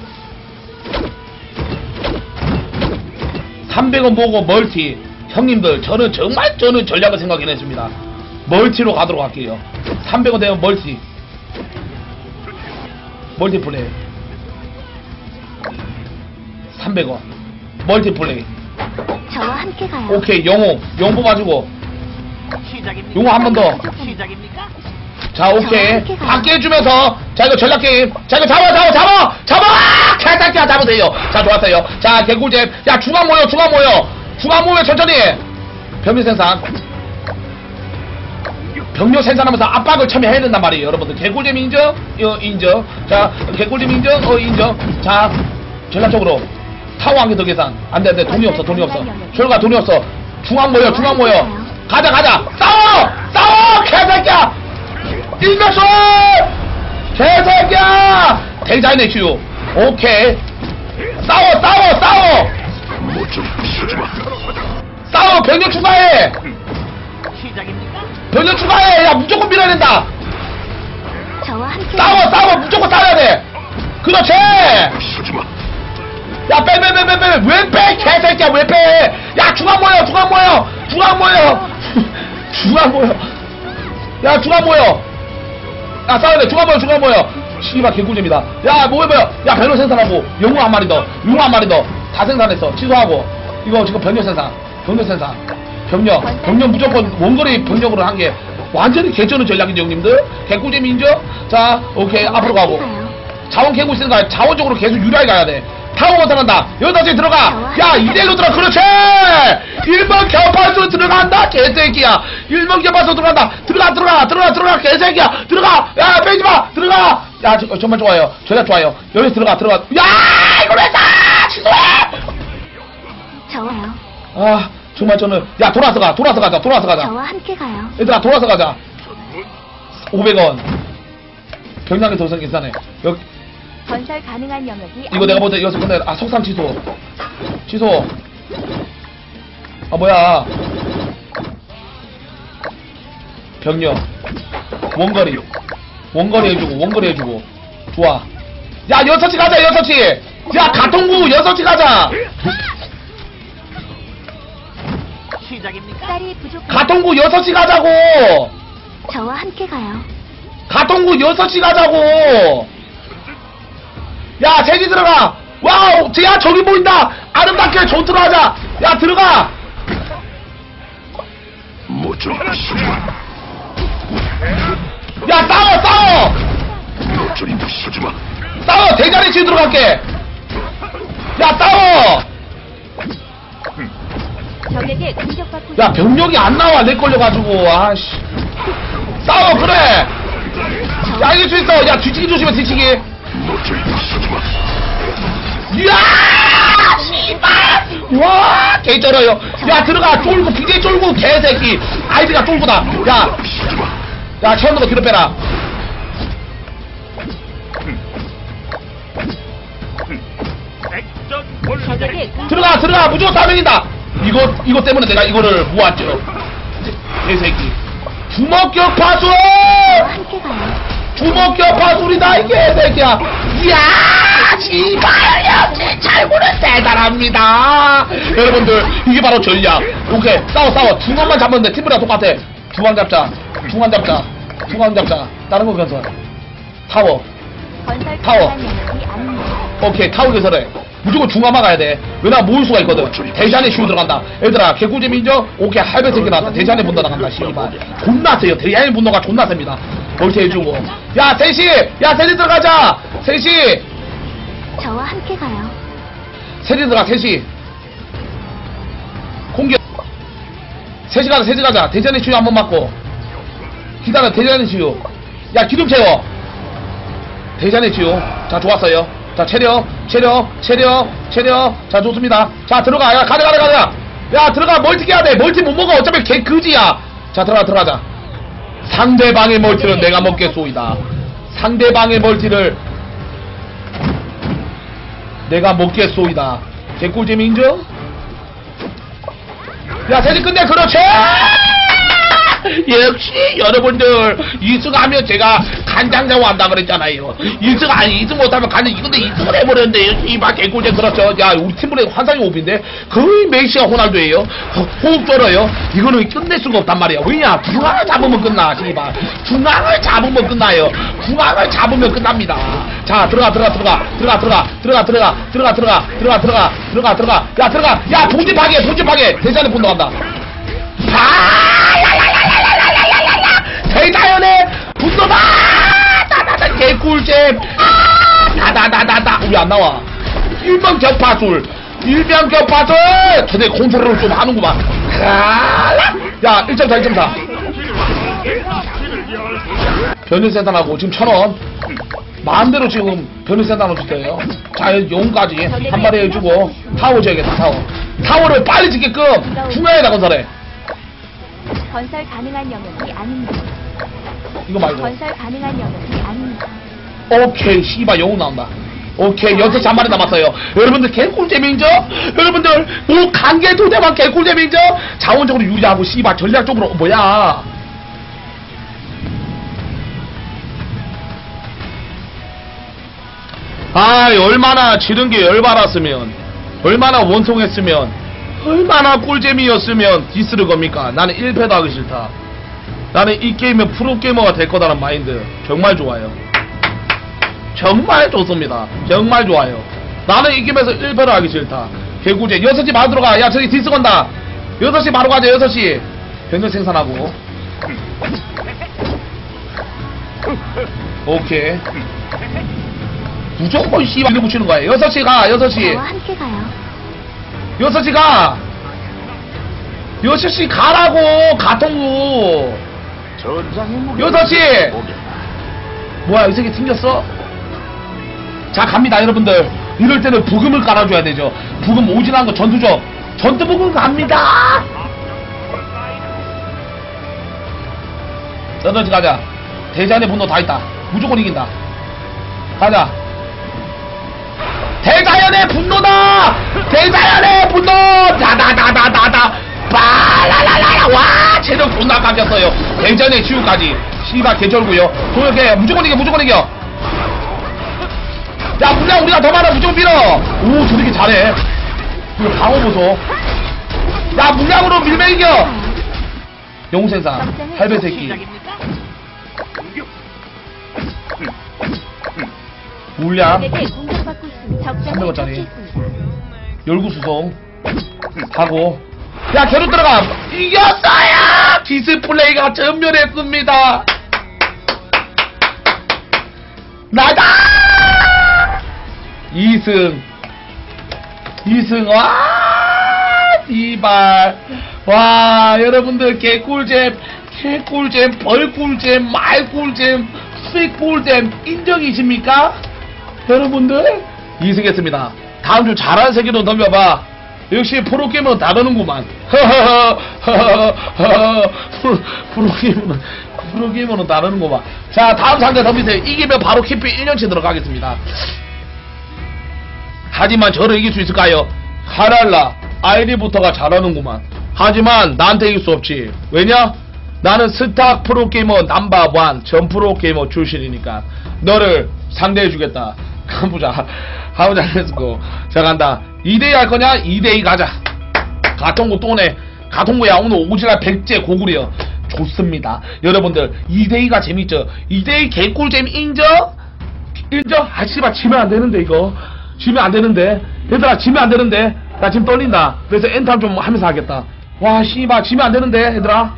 삼백 원 보고 멀티. 형님들, 저는 정말 저는 전략을 생각해냈습니다. 멀티로 가도록 할게요. 삼백 원 되면 멀티. 멀티 플레이. 삼백 원. 멀티 플레이. 저와 함께 가요. 오케이, 영웅. 영웅 뽑아주고. 시작입니까? 용어 한 번 더. 시작입니까? 자, 오케이. 밖에 해주면서. 자, 이거 전략 게임. 자, 이거 잡아, 잡아, 잡아! 잡아! 개새끼야, 잡으세요. 자, 좋았어요. 자, 개꿀잼. 야, 중앙 모여, 중앙 모여. 중앙 모여, 천천히. 병력 생산. 병력 생산하면서 압박을 처음에 해야 된단 말이에요. 여러분들. 개꿀잼 인정? 어, 인정. 자, 개꿀잼 인정? 어, 인정. 자, 전략적으로. 타워 한 개 더 계산. 안 돼, 안 돼. 돈이 없어, 돈이 없어. 철가 돈이 없어. 중앙 모여, 중앙 모여. 가자, 가자. 싸워! 싸워! 개새끼야! 일면서! 개새끼야! 대자인의 큐. 오케이. 싸워, 싸워, 싸워! 모조리 부숴주마. 싸워! 병력 추가해! 시작입니까? 병력 추가해! 야, 무조건 밀어야 된다! 저와 함께 싸워, 싸워! 무조건 싸워야 돼! 그렇지! 부숴주마. 야, 빼, 빼, 빼, 빼, 빼! 왜 빼! 개새끼야, 왜 빼! 야, 중앙 모여! 중앙 모여! 중앙 모여! 중앙 모여! 야, 중앙 모여! 야, 싸워야 돼! 중앙 모여! 중앙 모여! 씨발, 개꿀잼이다. 야, 뭐해, 뭐야! 야, 변호 생산하고, 영웅 한 마리 더, 융 한 마리 더, 다 생산했어. 취소하고. 이거 지금 병력 생산. 병력 생산. 병력. 병력 무조건 원거리 병력으로 한 게, 완전히 개쩌는 전략이죠, 형님들? 개꿀잼 인정? 자, 오케이, 앞으로 가고. 자원 캐고 있으니까 자원적으로 계속 유리하게 가야 돼. 타워 건설한다. 여기다 지금 들어가. 야, 이대로 들어가. 그렇지. 일 번 격파수 들어간다. 개새끼야. 일 번 격파수 들어간다. 들어가, 들어가, 들어가, 들어가. 개새끼야. 들어가. 야, 빼지 마. 들어가. 야, 저, 정말 좋아요. 전략 좋아요. 여기 들어가, 들어가. 야, 이걸 왜 사? 취소해. 저와요. 아, 정말 저는. 야, 돌아서 가. 돌아서 가자. 돌아서 가자. 저와 함께 가요. 얘들아, 돌아서 가자. 오백 원. 병량이 더 생긴다네. 여기. 건설 가능한 영역이 이거 내가 볼 때 여기서 끝내. 아, 속상 취소. 취소. 아 뭐야, 병력 원거리 원거리 해주고 원거리 해주고. 좋아. 야 여섯 시 가자 여섯 시. 야 가통구 여섯 시 가자. 시작입니까? 쌀이 부족. 가통구 여섯 시 가자고. 저와 함께 가요. 가통구 여섯 시 가자고. 야 제기 들어가. 와우. 야 저기 보인다. 아름답게 전투를 하자. 야 들어가. 뭐좀 부수지 마. 야 싸워 싸워 뭐좀 부수지 마. 싸워. 대자리 치고 들어갈게. 야 싸워. 적에게 공격받고 야 병력이 안 나와. 내 걸려가지고. 아씨. 싸워 그래. 야 이길 수 있어. 야 뒤치기 조심해 뒤치기. 뭐좀 부수지 마. 이야 씨발. 와 개쩔어요. 야 들어가. 쫄고 비제 쫄고 개새끼. 아이디가 쫄고다. 야 부수지 마. 야 채웠는 거 뒤로 빼라. 적에게 공- 들어가 들어가. 무조건 다 먹인다. 이거 이거 때문에 내가 이거를 모았죠. 개새끼. 주먹격 파술. 저와 함께 가요. 주먹격 파술이다 이 개새끼야. 이야 씨발 역시 잘구는 대단합니다. 여러분들 이게 바로 전략. 오케이 싸워 싸워. 중앙만 잡으면 돼. 팀이랑 똑같아. 중앙 잡자. 중앙 잡자. 중앙 잡자. 다른 거 견서. 타워. 건설 타워. 가능한 영역이 아닙니다. 오케이 타워 개설해. 무조건 중앙만 가야 돼. 왜냐 모을 수가 있거든. 대시안에 쉬고 들어간다. 얘들아 개꿀잼 인정? 오케이 할배 새끼 나왔다. 대시안에 분노 나간다. 씨발 존나 세요. 대시안에 분노가 존나 셉니다. 멀티 해주고. 야 셋이 야 셋이 들어가자. 셋이 저와 함께 가요. 셋이 들어가. 셋이 공격. 셋이 가자. 셋이 가자. 대시안에 치유 한번 맞고. 기다려. 대시안에 치유. 야 기름 채워. 대시안에 치유. 자 좋았어요. 자 체력 체력 체력 체력. 자 좋습니다. 자 들어가. 야 가자 가자 가자. 야 들어가. 멀티 깨야 돼. 멀티 못 먹어. 어차피 개 그지야. 자 들어가 들어가자. 상대방의 멀티를 내가 먹겠소이다. 상대방의 멀티를 내가 먹겠소이다. 개꿀잼 인정? 야 세지 끝내. 그렇지. 역시 여러분들 이승하면 제가 간장자고 한다 그랬잖아요. 이승 아니 이승 못하면 간장. 이건데 이승을 해버렸는데 이막 개꿀잼. 그렇죠. 야 우리 팀분의 환상의 호흡인데 거의 메시가 호날두예요. 호- 호흡 떨어요. 이거는 끝낼 수가 없단 말이야. 왜냐 중앙을 잡으면 끝나. 씨발 중앙을 잡으면 끝나요. 중앙을 잡으면 끝납니다. 자 들어가 들어가 들어가 들어가 들어가 들어가 들어가 들어가 들어가 들어가 들어가 들어가 들어가. 야 들어가. 야 본진 파괴 본진 파괴. 대전에 분노 간다. 대자연의 분노다. 다다다 개꿀잼. 다다다다다. 우리 안 나와. 일병격 파술. 일병격 파술. 저네 컨트롤을 좀 하는구만. 야 일 점 사 일 점 사. 변일센터하고 지금 천원. 마음대로 지금 변일센터로 주세요. 자 용까지 한 마리 해주고. 타워 지어야겠다. 타워 타워를 빨리 짓게끔 중앙에다 건설해. 건설 가능한 영역이 아닙니다. 이거 말고. 건설 가능한 영역이 아닙니다. 오케이 씨발 영웅 나온다. 오케이 여섯 시 한 마리 남았어요. 여러분들 개꿀잼 인정? 여러분들 뭐 관계 두 대만 개꿀잼 인정? 자원적으로 유지하고 씨발 전략적으로 어, 뭐야. 아 얼마나 지른 게 열받았으면, 얼마나 원통했으면, 얼마나 꿀잼이었으면 디스를 겁니까? 나는 일 패도 하기 싫다. 나는 이 게임은 프로게이머가 될 거다라는 마인드 정말 좋아요. 정말 좋습니다. 정말 좋아요. 나는 이 게임에서 일 패를 하기 싫다. 개꿀잼. 여섯 시 바로 들어가. 야 저기 디스 건다. 여섯 시 바로 가자. 여섯 시 변경 생산하고. 오케이 무조건 씨발 밀어 붙이는 거야. 여섯 시 가. 여섯 시 저와 함께 가요. 여섯 시 가. 여섯 시 가라고. 가통구 여섯 시. 뭐야 이 새끼 튕겼어? 자 갑니다 여러분들. 이럴 때는 부금을 깔아줘야 되죠. 부금 오진한 거 전투죠. 전투 부금 갑니다. 여덟 시 가자. 대전의 분노 다 있다. 무조건 이긴다. 가자. 대자연의 대자연의 분노다! 대자연의 분노! 다다다다다다! 빠라라라라! 와! 체력 존나 깎였어요. 대자연의 치유까지. 씨발 개쩔고요. 도역해. 무조건 이겨, 무조건 이겨. 야, 물량 우리가 더 많아. 무조건 밀어. 오, 저렇게 잘해. 이거 방어 보소. 야, 물량으로 밀면 이겨. 영웅생산. 할배 새끼. 시작입니까? 물량. 적에게 공격받고 있습니다. 적장을 삼백 원짜리. 처치했습니다. 열구 수송. 하고. 야, 겨루 들어가. 이겼어요! 디스플레이가 전멸했습니다. 나다! 이승. 이승, 와! 이발. 와, 여러분들, 개꿀잼, 개꿀잼, 벌꿀잼, 말꿀잼, 수익꿀잼, 인정이십니까? 여러분들, 이승했습니다. 다음 주 잘하는 세계로 덤벼봐. 역시 프로게임은 다르는구만. 프로게임은, 프로게임은 다르는구만. 자, 다음 상대 덤비세요. 이기면 바로 키피 일 년치 들어가겠습니다. 하지만 저를 이길 수 있을까요? 하랄라, 아이디부터가 잘하는구만. 하지만 나한테 이길 수 없지. 왜냐? 나는 스타 프로게이머 넘버원 전 프로게이머 출신이니까 너를 상대해주겠다. 가보자. 가보자. 렛츠고. 자, 간다. 이 대 이 할 거냐? 이 대 이 가자. 가통구 또네. 가통구야, 오늘 오지랖 백제 고구려. 좋습니다. 여러분들, 이 대 이가 재밌죠? 이 대 이 개꿀잼 인정? 인정? 아, 씨발, 지면 안 되는데, 이거. 지면 안 되는데. 얘들아, 지면 안 되는데. 나 지금 떨린다. 그래서 엔탐 좀 하면서 하겠다. 와, 씨발, 지면 안 되는데, 얘들아.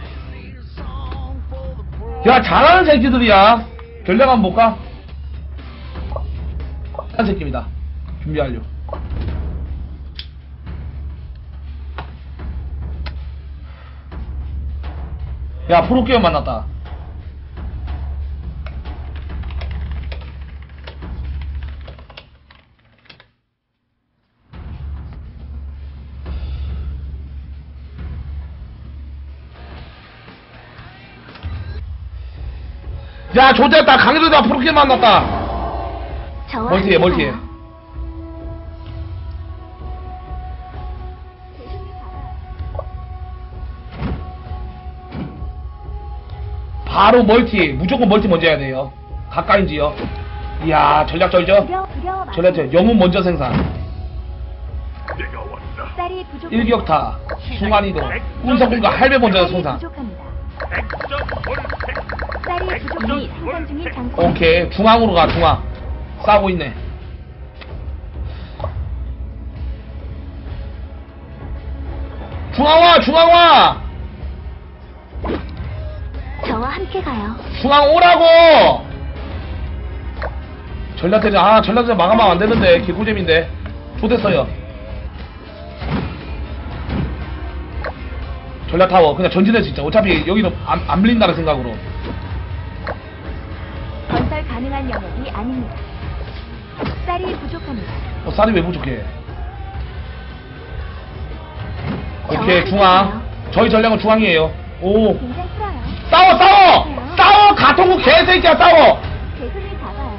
야, 잘하는 새끼들이야. 전략 한번 볼까? 한 새끼입니다. 준비 완료. 야, 프로게임 만났다. 야, 조졌다. 강의도다. 프로게임 만났다. 저와 멀티해, 멀티해. 함께가요. 바로 멀티. 무조건 멀티 먼저 해야 돼요. 가까이인지요. 이야, 전략 쩔죠? 두려- 두려워 마세요. 전략 쩔. 영웅 먼저 생산. 내가 왔다. 쌀이 부족합니다. 일격타. 순간이동. 운석군과 할배 먼저 쌀이 생산. 부족합니다. 백점 올백. 쌀이 부족이 생산 중인 장소. 오케이. 중앙으로 가, 중앙. 싸고 있네. 중앙 와, 중앙 와! 저와 함께 가요. 중앙 오라고! 전략대전, 아, 전략대전 막아면 안 되는데. 개꿀잼인데. 좋댔어요. 전략타워. 그냥 전진해, 진짜. 어차피 여기는 안, 안 밀린다는 생각으로. 건설 가능한 영역이 아닙니다. 쌀이 부족합니다. 어, 쌀이 왜 부족해? 저와 오케이, 중앙. 함께가요. 저희 전략은 중앙이에요. 오. 굉장히 풀어요. 싸워, 싸워! 싸워! 가통구 개새끼야, 싸워! 개슴이 작아요.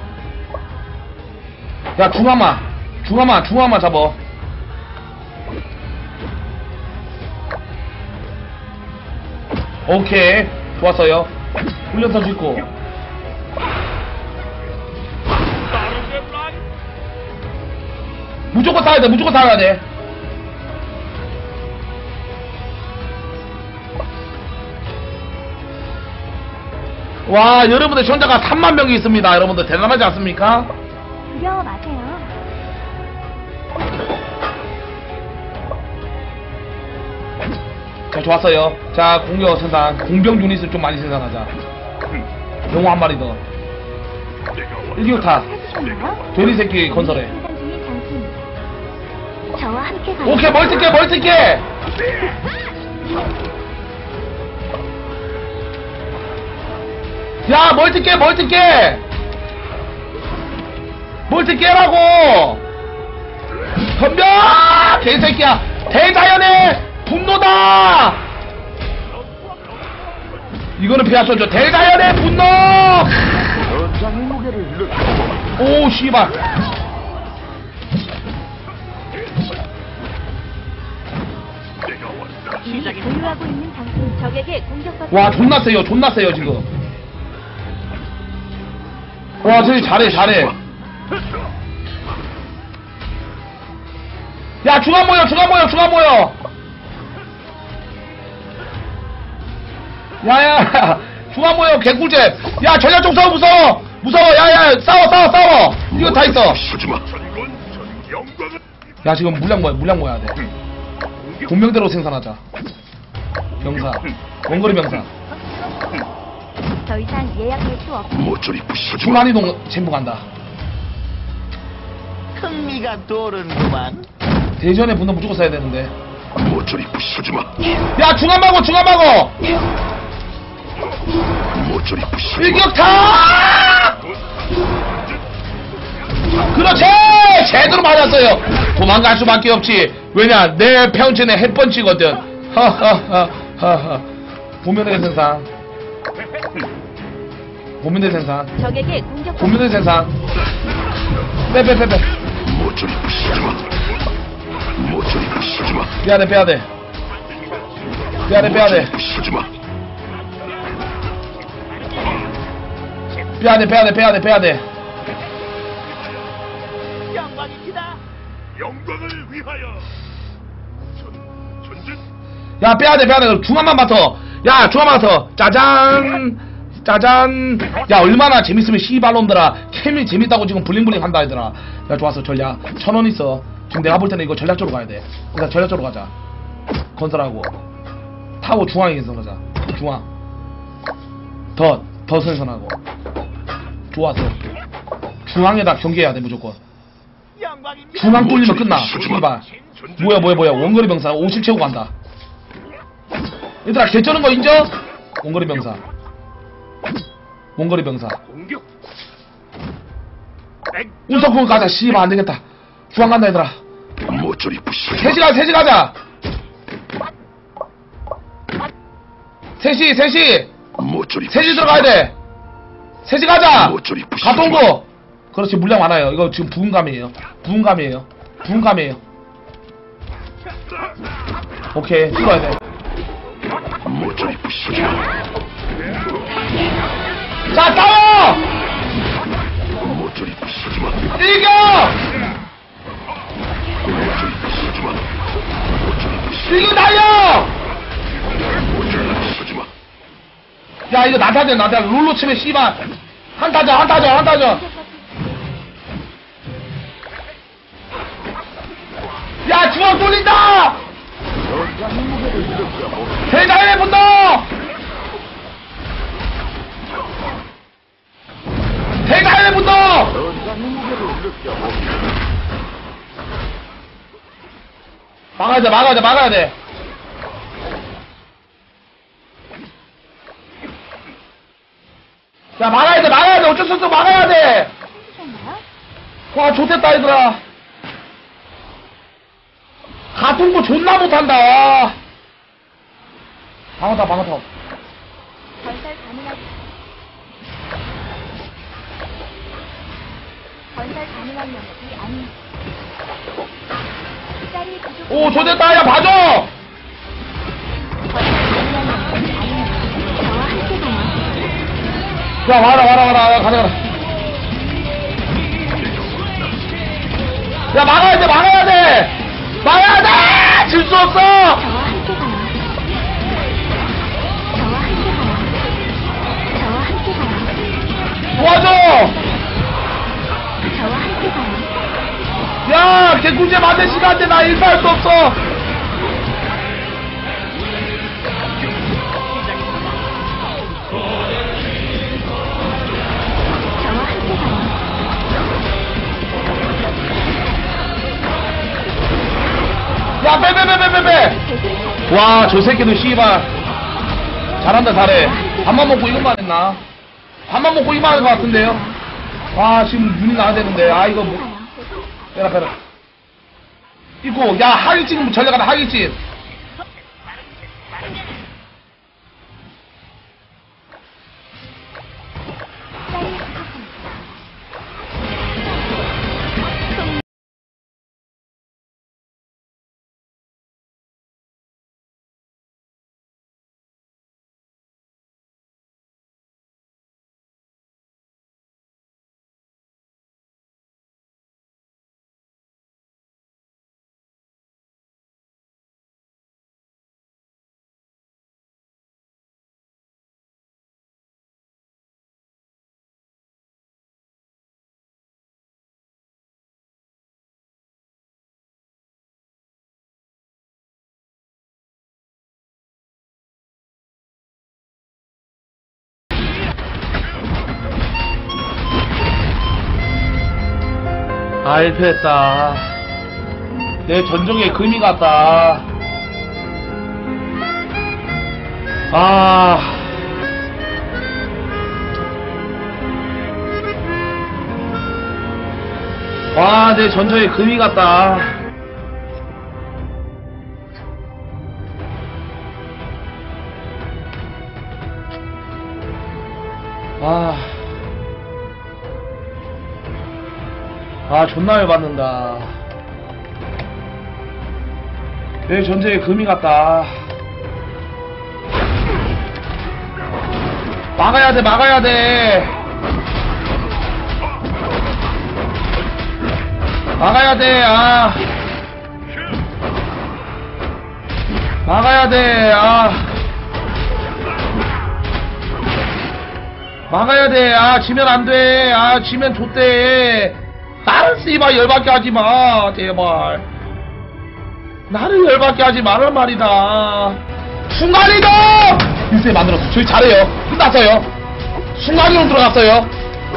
야, 중앙만. 중앙만, 중앙만 잡어. 오케이. 좋았어요. 훈련선 짓고. 무조건 싸야 돼, 무조건 싸야 돼. 와, 여러분들 현자가 삼만 명이 있습니다. 여러분들 대단하지 않습니까? 두려워 마세요. 자, 좋았어요. 자, 공격 생산. 공병 유닛을 좀 많이 생산하자. 영웅 한 마리 더. 내가 왔다. 일기호타. 찾으셨나요? 돼지 새끼 건설해. 생산 중인 장소입니다. 저와 함께 가요. 오케이, 멀티게, 멀티게! 야, 멀티게, 멀티게! 멀티게라고! 덤벼! 개새끼야! 대자연의 분노다! 이거는 피하셔줘. 대자연의 분노! 전장의 무게를 느껴. 오, 씨발. 연구하고 있는 당신 적에게 공격받고 와 존나 세요 존나 세요 지금. 와 저기 잘해 잘해. 야 중앙 모여 중앙 모여 중앙 모여. 야야 중앙 모여 개꿀잼. 야 전략 좀 싸워 무서워 무서워. 야야 싸워 싸워 싸워. 이거 다 있어. 하지마. 전권 전 영광은 야 지금 물량 모여 물량 모여야 돼. 본명대로 생산하자. 병사 원거리 병사. 더 이상 예약할 수 없. 모조리 부시지 마. 중간이동 챔프 간다. 흥미가 도르는구만. 대전에 분노 무조건 써야 되는데. 모조리 부시지 마. 야 중앙 막어 중앙 막어. 모조리 부시지 마. 일격타! 그렇지! 제대로 맞았어요. 도망갈 수밖에 없지. 왜냐 내 평전에 햇번치거든. 하하하하하. 보면의 생산. 보면의 생산. 적에게 공격받고 보면의 생산. 빼빼빼빼. 모조리 부시지 마. 모조리 부시지 마. 빼야돼 빼야돼. 빼야돼 빼야돼. 부시지 마. 빼야돼 빼야돼 빼야돼 빼야돼. 영광입니다. 영광을 위하여. 전 전진. 야 빼야돼 빼야돼. 중앙만 맡어. 야 중앙만 맡어. 짜잔 짜잔. 야 얼마나 재밌으면 씨발놈들아. 캠이 재밌다고 지금 블링블링 한다 얘들아. 야 좋았어 전략 천원 있어. 지금 내가 볼 때는 이거 전략적으로 가야 돼. 일단 전략적으로 가자. 건설하고 타고 중앙에 건설하자. 중앙 더 더 생선하고. 좋았어. 중앙에다 경계해야 돼 무조건. 영광입니다. 중앙 뚫리면 끝나. 씨발 뭐야 뭐야 뭐야. 원거리 병사 오십 채우고 간다. 얘들아 개쩌는 거 인정? 원거리 병사 원거리 병사 공격. 운석군 가자. 씨발 안되겠다. 중앙 간다 얘들아. 모조리 부시지 마. 셋이 가자 셋이 가자. 셋이 셋이 모조리 셋이 부시지 들어가야 마. 돼. 셋이 가자. 모조리 부시지 마. 가동구. 그렇지 물량 많아요. 이거 지금 부흥감이에요. 부흥감이에요. 부흥감이에요. 오케이 뚫어야 돼. 모조리 부시지 마. 자 싸워. 모조리 부시지 마. 이겨. 모조리 부시지 마. 모조리 부시지 이거 달려. 마. 모조리 부시지 마. 야 이거 나타져 나타져. 룰로 치면 씨발 한타져 한타져 한타져. 야 중앙 뚫린다. 대장의 분노. 대장의 분노. 막아야 돼 막아야 돼 막아야 돼. 야 막아야 돼 막아야 돼. 어쩔 수 없어 막아야 돼. 와 좋댔다 얘들아. 가통부 존나 못한다. 와. 방어타 방어타. 건설 가능한 건설 가능한 영역이 아닌 쌀이 부족. 오 좋댔다. 야 봐줘. 건설 가능한 영역이 아닌 저와 함께 가요. 야 와라 와라 와라 가자 가자. 야 막아야 돼 막아야 돼 막아야 돼. 질 수 없어. 저와 함께 가요. 저와 함께 가요. 저와 함께 가요. 도와줘. 저와 함께 가요. 야 개꿀잼 안된 시간인데 나 인사할 수 없어. 저와 함께 가요. 야 빼 빼 빼 빼 빼빼. 와 저 새끼도 씨발 잘한다 잘해. 밥만 먹고 이것만 했나? 밥만 먹고 이만 한 것 같은데요? 와 지금 눈이 나야 되는데. 아 이거 뭐 빼라 빼라. 이거 야 하기찜 전략하다 하기찜. 아, 일 패했다. 내 전적에 금이 갔다. 아. 와, 내 전적에 금이 갔다. 아. 아, 존나 열받는다. 내 전제에 금이 갔다. 막아야 돼, 막아야 돼. 막아야 돼, 아. 막아야 돼, 아. 막아야 돼, 아. 지면 안 돼, 아. 지면 좆대. 나를 씨발 열받게 하지 마, 제발. 나를 열받게 하지 말란 말이다. 순간이동! 일세 만들었어. 저희 잘해요. 끝났어요. 순간이동 들어갔어요.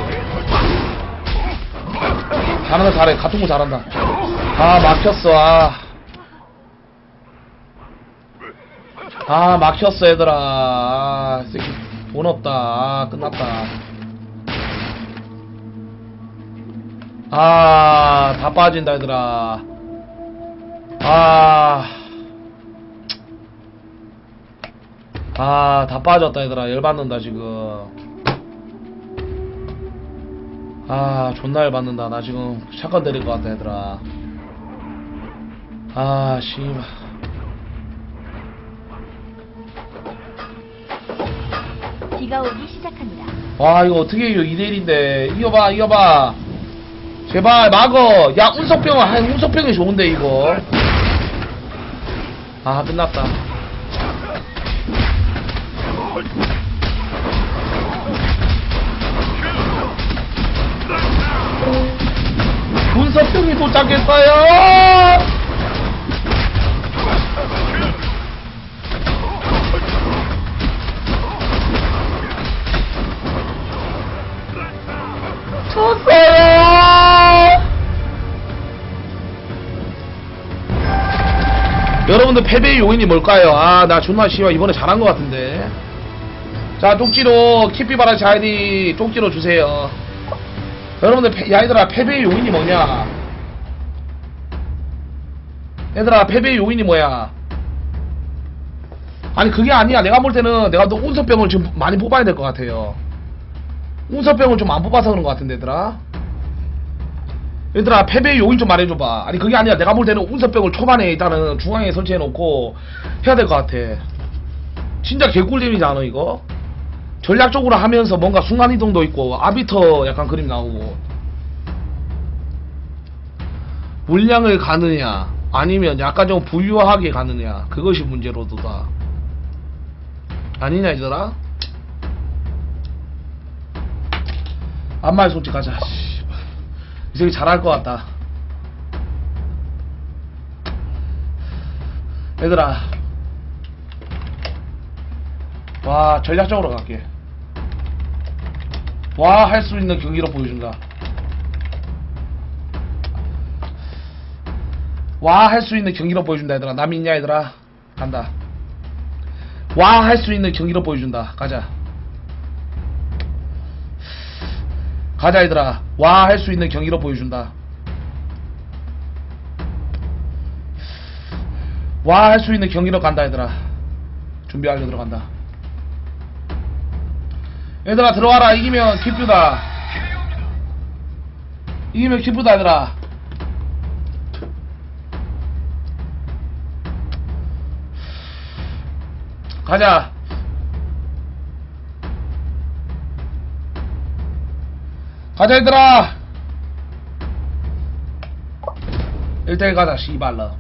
잘한다, 잘해. 같은 거 잘한다. 아, 막혔어, 아. 아, 막혔어, 얘들아. 아, 새끼, 돈 없다. 아, 끝났다. 아, 다 빠진다, 얘들아. 아. 아, 다 빠졌다, 얘들아. 열받는다, 지금. 아, 존나 열받는다. 나 지금 샷건 때릴 것 같다, 얘들아. 아, 씨발. 비가 오기 시작합니다. 와, 이거 어떻게 이겨? 이 대 일인데. 이겨봐, 이겨봐. 제발, 막어. 야, 운석병, 아, 운석병이 좋은데, 이거. 아, 끝났다. 운석병이 도착했어요! 쳤어요! 여러분들 패배의 요인이 뭘까요? 아, 나 존나 씨발 이번에 잘한 것 같은데. 자, 쪽지로 키피바라 자이디 쪽지로 주세요. 여러분들 패, 야 얘들아, 패배의 요인이 뭐냐? 얘들아, 패배의 요인이 뭐야? 아니 그게 아니야. 내가 볼 때는 내가 너 운석병을 지금 많이 뽑아야 될 것 같아요. 운석병을 좀 안 뽑아서 그런 것 같은데, 얘들아. 얘들아, 패배의 요인 좀 말해줘봐. 아니 그게 아니야. 내가 볼 때는 운석병을 초반에 일단은 중앙에 설치해놓고 해야 될 것 같아. 진짜 개꿀잼이잖아 이거. 전략적으로 하면서 뭔가 순간이동도 있고 아비터 약간 그림 나오고. 물량을 가느냐 아니면 약간 좀 부유하게 가느냐, 그것이 문제로도다. 아니냐 얘들아? 안말 솔직 가자. 이 새끼 잘할 것 같다. 얘들아, 와, 전략적으로 갈게. 와, 할 수 있는 경기로 보여준다. 와, 할 수 있는 경기로 보여준다. 얘들아, 남 있냐 얘들아? 간다. 와, 할 수 있는 경기로 보여준다. 가자. 가자 얘들아. 와, 할 수 있는 경기로 보여준다. 와, 할 수 있는 경기로 간다 얘들아. 준비하려 들어간다. 얘들아 들어와라. 이기면 기쁘다. 이기면 기쁘다 얘들아. 가자. 가자 얘들아. 일 대 일 가자 씨발러.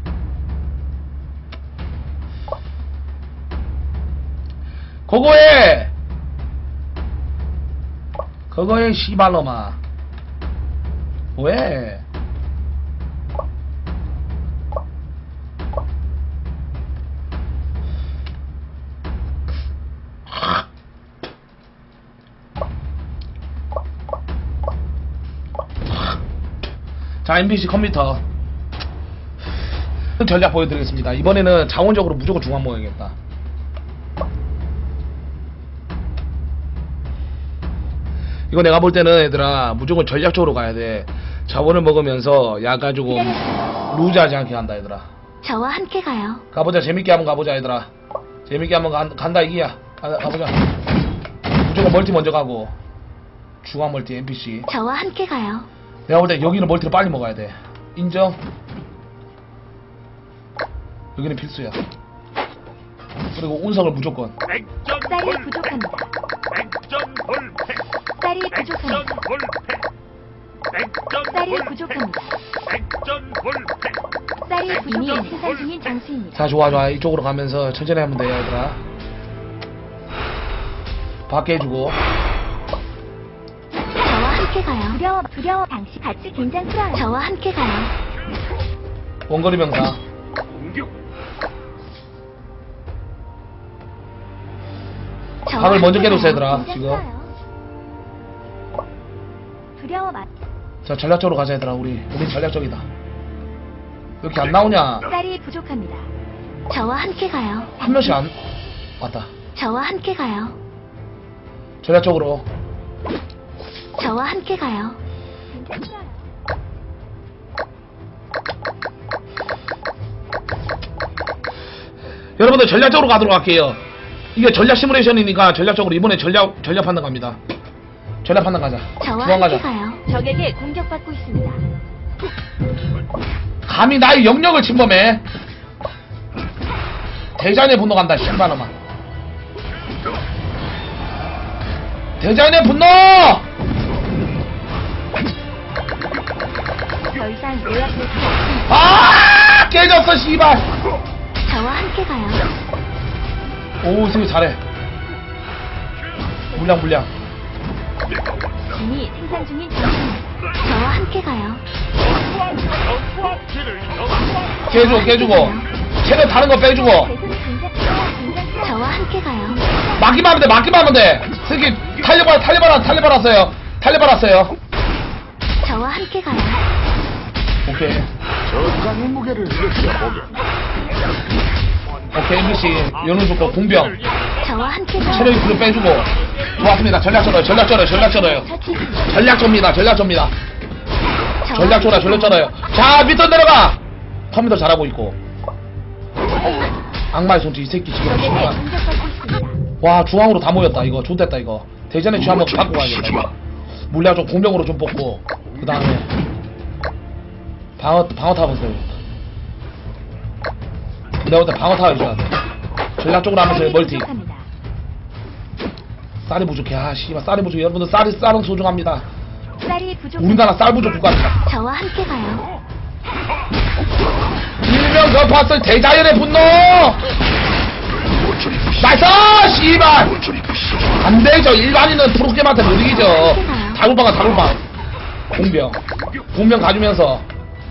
그거해. 그거해 씨발러마. 왜? 자, 엠비씨 컴퓨터 전략 보여드리겠습니다. 이번에는 자원적으로 무조건 중앙 먹어야겠다. 이거 내가 볼 때는 얘들아 무조건 전략적으로 가야 돼. 자원을 먹으면서 약간 조금 루즈하지 않게 간다 얘들아. 저와 함께 가요. 가보자. 재밌게 한번 가보자 얘들아. 재밌게 한번 간, 간다 이기야. 가, 가보자. 무조건 멀티 먼저 가고 중앙 멀티 엠피씨. 저와 함께 가요. 내가 볼 때 여기는 멀티를 빨리 먹어야 돼. 인정. 여기는 필수야. 그리고 운석을 무조건. 백전 쌀이 불패. 부족합니다. 백전 불패. 쌀이 백전 부족합니다. 불패. 백전 쌀이 불패. 부족합니다. 백전 불패. 쌀이 이미 생산 중인 장수입니다. 자, 좋아 좋아. 이쪽으로 가면서 천천히 하면 돼 얘들아. 밖에 해주고. 저와 함께 가요. 두려워, 두려워. 당신 같이 긴장 풀어요. 저와 함께 가요. 원거리 명사. 공격. 저와 방을 먼저 함께 깨놓으세요, 가요. 얘들아, 긴장 지금. 풀어요. 두려워 마. 자, 전략적으로 가자 얘들아. 우리 우리 전략적이다. 왜 이렇게 안 나오냐? 쌀이 부족합니다. 저와 함께 가요. 한 명씩 안 왔다. 저와 함께 가요. 전략적으로. 저와 함께 가요. 여러분들 전략적으로 가도록 할게요. 이게 전략 시뮬레이션이니까 전략적으로 이번에 전략 전략 판단 갑니다. 전략 판단 가자. 저와 중앙 함께 가자. 가요. 적에게 공격받고 있습니다. 감히 나의 영역을 침범해. 대장의 분노 간다. 십만원만. 대장의 분노. 더 이상 요약될 수 없습니다. 아 깨졌어 씨발. 저와 함께 가요. 오 승희 잘해. 물량 물량. 이미 생산 중인 장수입니다. 저와 함께 가요. 깨주고 깨주고 체력 다른 거 빼주고. 저와 함께 가요. 막기만 하면 돼. 막기만 하면 돼. 승희 탈려발 탈려발 탈려발 왔어요. 탈려발 왔어요. 저와 함께 가요. 오케이 전장의 무게를 느껴보게. 오케이 엠비씨 연우 좋고 공병 저와 함께 가요. 체력이 불을 빼주고 좋았습니다. 전략적으로 전략적으로 전략적으로 처치. 전략적입니다. 전략적입니다. 저와 전략적으로 함께 가요. 전략적으로. 자 밑으로 내려가. 컴퓨터 잘하고 있고. 악마의 손짓 이 새끼 지금 적에게 중앙. 공격받고 있습니다. 와 중앙으로 다 모였다. 이거 좋됐다 이거. 대전에 쥐 한번 바꾸고 가야겠다 이거. 물량 좀 공병으로 좀 뽑고 그 다음에 방어 방어 타워 보세요. 내가 볼 때 방어 타워 해줘야 돼. 전략적으로 하면서 쌀이 멀티. 부족합니다. 쌀이 부족해. 아 씨발 쌀이 부족해. 여러분들 쌀이 쌀은 소중합니다. 쌀이 부족합니다. 우리나라 쌀 부족 국가입니다. 저와 함께 가요. 일명 거파스 대자연의 분노. 나이스 씨발. 안되죠. 일반인은 프로게임한테 못 이기죠. 자굴방아 자굴방. 공병 공병 가주면서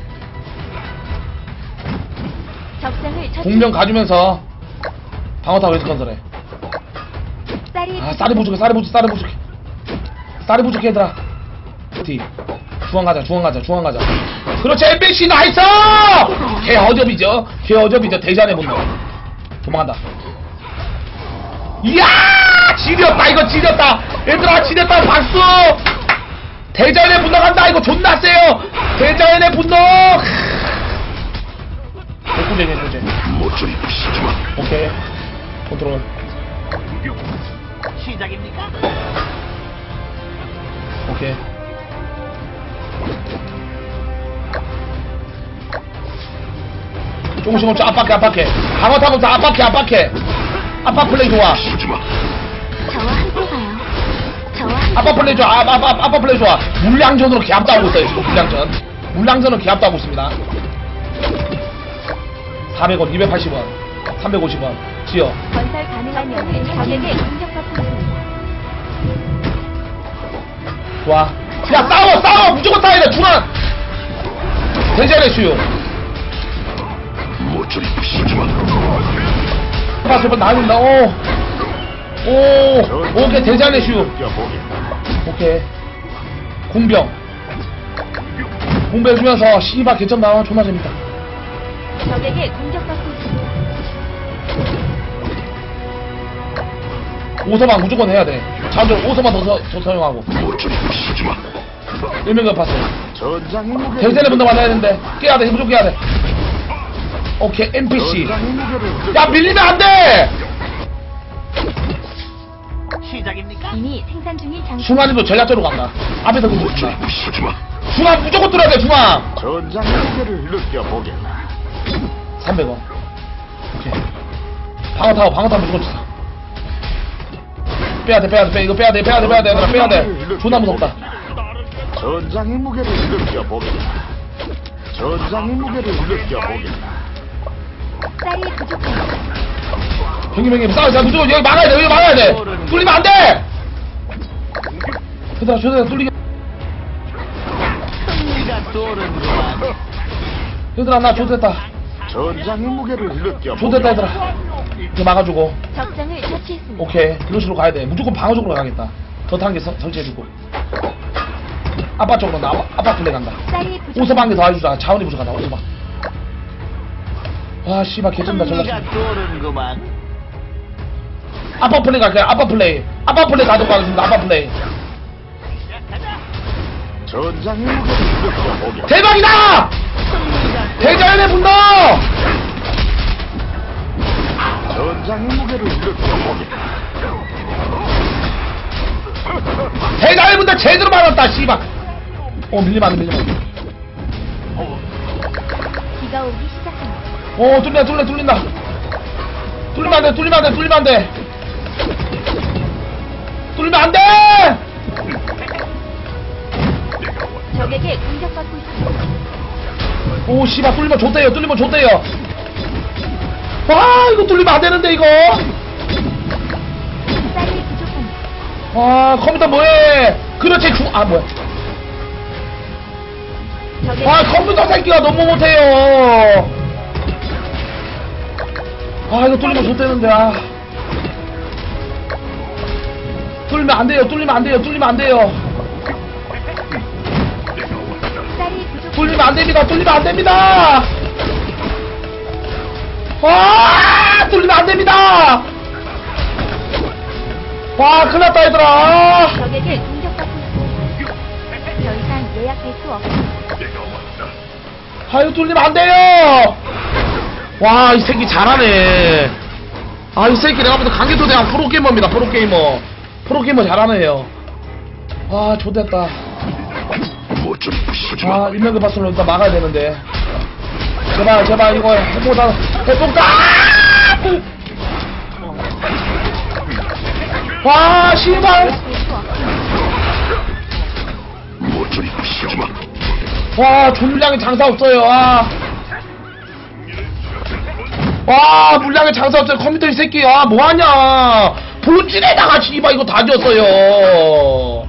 적장을 처치. 공병 가주면서 방어타워 웨스 건설해. 쌀이 아 쌀이 부족해. 쌀이 부족해. 쌀이 부족해. 쌀이 부족해 얘들아. D 중앙 가자. 중앙 가자. 중앙 가자. 그렇지 엠비씨 나이스. 개 어접이죠. 개 어접이죠. 대자연의 분노. 도망간다. 이야 지렸다. 이거 지렸다. 얘들아 지렸다. 박수. 대자연의 분노 간다. 이거 존나 세요. 대자연의 분노. 백구쟁이 해주지. 모조리 부시지마. 오케이 컨트롤. 시작입니까? 오케이 조금씩 멈춰. 압박해 압박해. 방어 타고 압박해 압박해. 압박 플레이 좋아. 부시지마. 저와 함께 가요. 저와 함께 압박 플레이 좋아. 압, 압, 압, 압박 플레이 좋아. 물량전으로 개압도 하고 있어요 지금. 물량전 물량전으로 개압도 하고 있습니다. 사백 원 이백팔십 원 삼백오십 원 지어. 건설 가능한 영은 적에게 공격받고 있습니다. 좋아. 야 싸워 싸워 무조건 싸워야 돼. 중앙 대전의 수요. 모조리 부시지마. 봤을 뻔 나는다. 오. 오. 오케이 대전의 슈. 느껴보게. 오케이. 공병. 공부해주면서 씨발 개쩐다. 존나 재밌다. 적에게 공격받고 있습니다. 오서방 무조건 해야 돼. 자원줄 오서방 더, 서, 더 사용하고. 모조리 부수지마. 일명가 봤어. 전장의 무게를 대세를 분도 만나야 되는데 깨야 돼. 무조건 깨야 돼. 오케이 엔피씨. 전장의 무게를 야 밀리면 안 돼. 이미 생산 중인 장비. 중앙님도 전략적으로 간다. 앞에서 모조리 공격한다. 부수지마. 중앙 무조건 뚫어야 돼. 중앙. 전장의 무게를 느껴보겠나. 삼백 원. 오케이. 방어 타워 방어 타워 무조건 쳤어. 빼야 돼 빼야 돼 빼 이거 빼야 돼 빼야 돼 빼야 돼 얘들아 빼야 돼. 존나 무섭다. 전장의 무게를 느껴보겠나. 전장의 무게를 느껴보겠나. 쌀이 부족합니다. 형님 형님 싸워 자 무조건 여기 막아야 돼 여기 막아야 돼. 뚫리면 안 돼. 얘들아 저들아 뚫리게. 얘들아 나 조됐다. 전장의 무게를 느껴보겠나. 조됐다 얘들아. 이거 막아주고. 적장을 처치했습니다. 오케이 그런 식으로 가야 돼. 무조건 방어 쪽으로 가겠다. 더 탄 게 설치해주고. 아빠 쪽으로 나 아빠 플레이 간다. 쌀이 부족. 오서방 한 개 더 해주자. 자원이 부족하다 오서방. 와 씨발 개쩐다 전략. 아빠 플레이 갈게. 아빠 플레이. 아빠 플레이 가도록 하겠습니다. 아빠 플레이. 전장의 무게를 느껴보겠나. 대박이다! 대자연의 분노! 전장의 무게를 느껴보겠나. 대자연의 분노 제대로 맞았다 씨발. 어 밀리면 안돼 밀리면 안돼. 비가 오기 시작합니다. 오 뚫린다 뚫린다 뚫린다. 뚫리면 안돼 뚫리면 안돼 뚫리면 안돼. 뚫리면 안돼! 적에게 공격받고 있습니다. 오 씨발 뚫리면 좋대요 뚫리면 좋대요. 와 이거 뚫리면 안 되는데 이거. 쌀이 부족합니다. 아 컴퓨터 뭐해. 그렇지 중아 뭐야. 적에게 아 컴퓨터 새끼가 너무 못해요. 아 이거 뚫리면 좋대는데. 아 뚫리면 안 돼요 뚫리면 안 돼요 뚫리면 안 돼요. 쌀이 부족. 뚫리면 안 됩니다 뚫리면 안 됩니다. 와 뚫리면 안 됩니다. 와 큰일 났다 얘들아. 적에게 공격받고 있습니다. 더 이상 예약할 수 없습니다. 아유 뚫리면 안 돼요. 와 이 새끼 잘하네. 아 이 새끼 내가 보다 강개토대왕 프로게이머입니다. 프로게이머 프로게이머 잘하네요. 아 좋됐다. 모조리 부수지마. 아 인명대 파스로 일단 막아야 되는데. 제발 제발 이거 해보다 해보다. 와 씨발. 예약할 수 없습니다. 모조리 부수지마. 와 존량에 장사 없어요. 와. 와 물량에 장사 없어요. 컴퓨터 이 새끼. 아 뭐하냐. 본진에다가 씨발 이거 다 줬어요.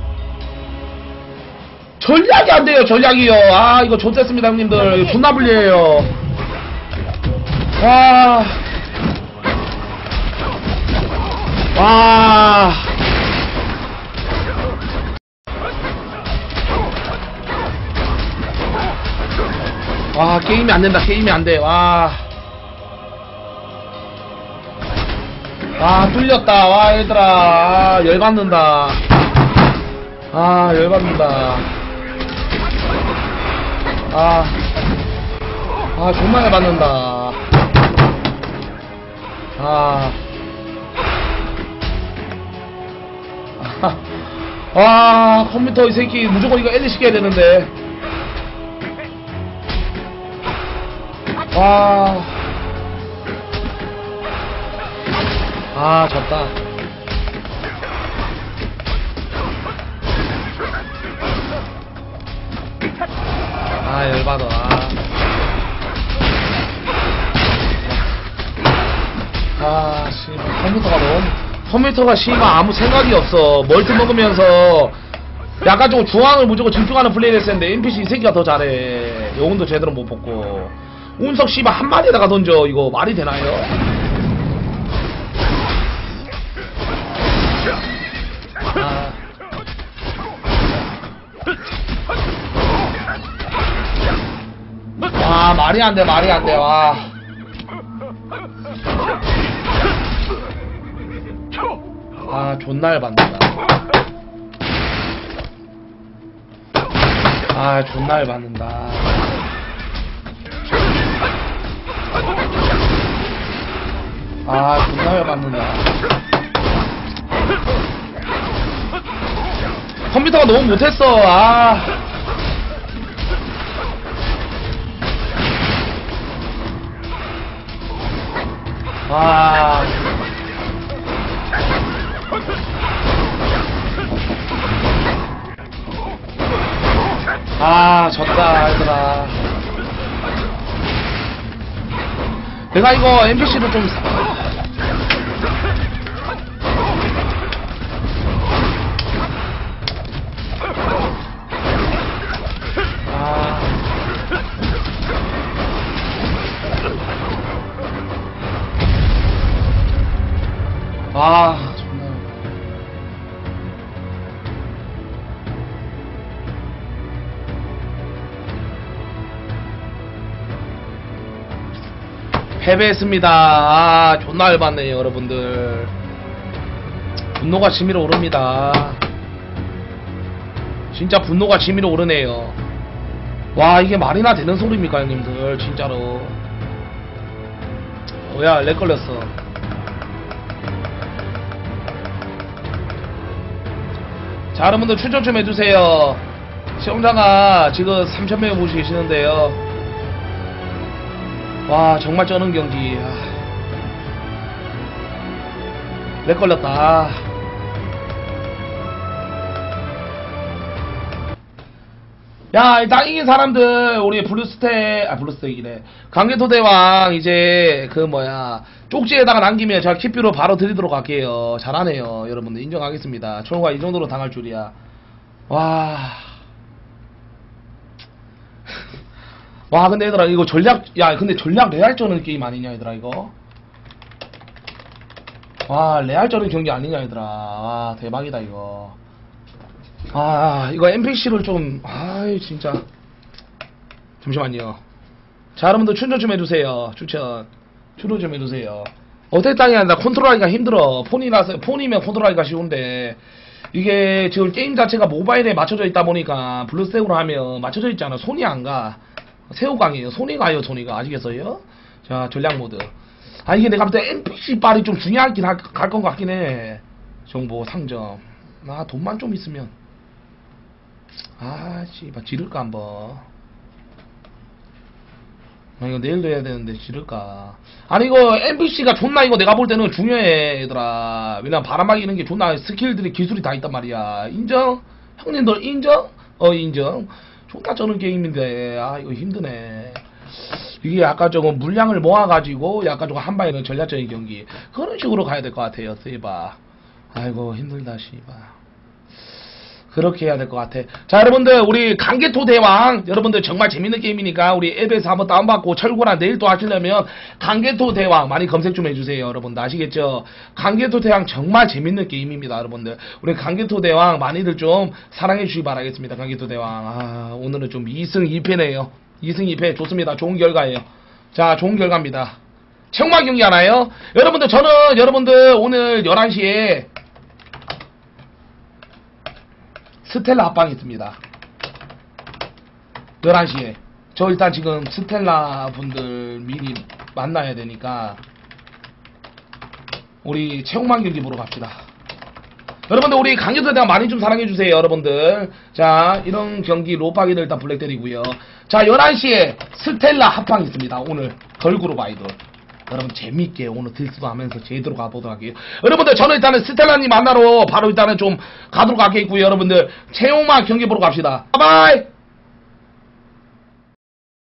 전략이 안 돼요 전략이요. 아 이거 좋댔습니다 형님들. 이거 존나 불리해요. 와. 와. 와 게임이 안 된다. 게임이 안 돼. 와. 아 뚫렸다. 와 얘들아 아, 열받는다. 아 열받는다. 아, 아 존나 열받는다. 아, 아, 아 컴퓨터 이 새끼 무조건 이거 엘리 시켜야 되는데. 와. 아 졌다. 아 열받아. 아 씨 컴퓨터가 너무 컴퓨터가 씨발 아무 생각이 없어. 멀티 먹으면서 약간 중앙을 무조건 집중하는 플레이를 했었는데 엔피씨 이 새끼가 더 잘해. 영혼도 제대로 못 뽑고 운석 씨발 한마디에다가 던져. 이거 말이 되나요? 아. 아, 말이 안 돼, 말이 안 돼, 와. 아, 존나 열받는다. 아, 존나 열받는다. 아, 존나 열받는다. 컴퓨터가 너무 못했어. 아. 아. 아, 졌다, 얘들아. 내가 이거 엠피씨를 좀. 아. 아, 정말. 패배했습니다. 아, 존나 열받네요, 여러분들. 분노가 치밀어 오릅니다. 진짜 분노가 치밀어 오르네요. 와, 이게 말이나 되는 소리입니까, 형님들? 진짜로. 뭐야, 렉 걸렸어. 자, 여러분들 추천 좀 해주세요. 시청자가 지금 삼천 명이 보시고 계시는데요. 와, 정말 쩌는 경기. 아. 렉 걸렸다. 야, 일단 이긴 사람들 우리 블루스택, 아 블루스택이래, 강개토대왕 이제 그 뭐야 쪽지에다가 남기면 제가 킵뷰로 바로 드리도록 할게요. 잘하네요, 여러분들. 인정하겠습니다. 초롱가 이 정도로 당할 줄이야. 와. 와, 근데 얘들아 이거 전략, 야 근데 전략 레알전은 게임 아니냐 얘들아 이거. 와, 레알전은 경기 아니냐 얘들아. 와, 대박이다 이거. 아, 이거 엠피씨를 좀, 아이 진짜. 잠시만요. 자, 여러분들 추천 좀 해주세요. 추천 추천 좀 해주세요. 어떻게 땅이 아니라 컨트롤하기가 힘들어. 폰이라서, 폰이면 컨트롤하기가 쉬운데 이게 지금 게임 자체가 모바일에 맞춰져 있다 보니까 블루스택으로 하면 맞춰져 있잖아. 손이 안 가. 새우깡이에요. 손이 가요, 손이가. 아시겠어요? 자, 전략 모드. 아, 이게 내가 볼 때 엠피씨 빨이 좀 중요하긴 할 것 같긴 해. 정보 상점. 아, 돈만 좀 있으면. 아, 씨발, 지를까, 한번. 아, 이거 내일도 해야 되는데, 지를까. 아니, 이거, 엠피씨가 존나, 이거 내가 볼 때는 중요해, 얘들아. 왜냐면, 바람막이 이런 게 존나 스킬들이, 기술이 다 있단 말이야. 인정? 형님들, 인정? 어, 인정. 존나 쩌는 게임인데, 아, 이거 힘드네. 이게 약간 조금 물량을 모아가지고, 약간 조금 한 방에 전략적인 경기. 그런 식으로 가야 될 것 같아요, 세이바. 아이고, 힘들다, 씨발. 그렇게 해야 될 것 같아. 자, 여러분들 우리 강개토 대왕, 여러분들 정말 재밌는 게임이니까 우리 앱에서 한번 다운받고 철구랑 내일 또 하시려면 강개토 대왕 많이 검색 좀 해주세요. 여러분들 아시겠죠? 강개토 대왕 정말 재밌는 게임입니다. 여러분들 우리 강개토 대왕 많이들 좀 사랑해 주시기 바라겠습니다. 강개토 대왕. 아, 오늘은 좀 이 승 이 패네요 이 승 이 패 좋습니다. 좋은 결과예요. 자, 좋은 결과입니다. 체육만 경기 하나요? 여러분들 저는 여러분들 오늘 열한 시에 스텔라 합방이 있습니다. 열한 시에. 저 일단 지금 스텔라 분들 미리 만나야 되니까 우리 체육만 경기 보러 갑시다. 여러분들 우리 강개토에 대한 많이 좀 사랑해주세요. 여러분들 자, 이런 경기 로파기들 일단 블랙 때리고요. 자, 열한 시에 스텔라 합방 있습니다. 오늘 걸그룹 아이돌. 여러분 재밌게 오늘 딜스도 하면서 제대로 가보도록 할게요. 여러분들 저는 일단은 스텔라님 만나러 바로 일단은 좀 가도록 할게요. 여러분들 체육만 경기 보러 갑시다. 바이바이.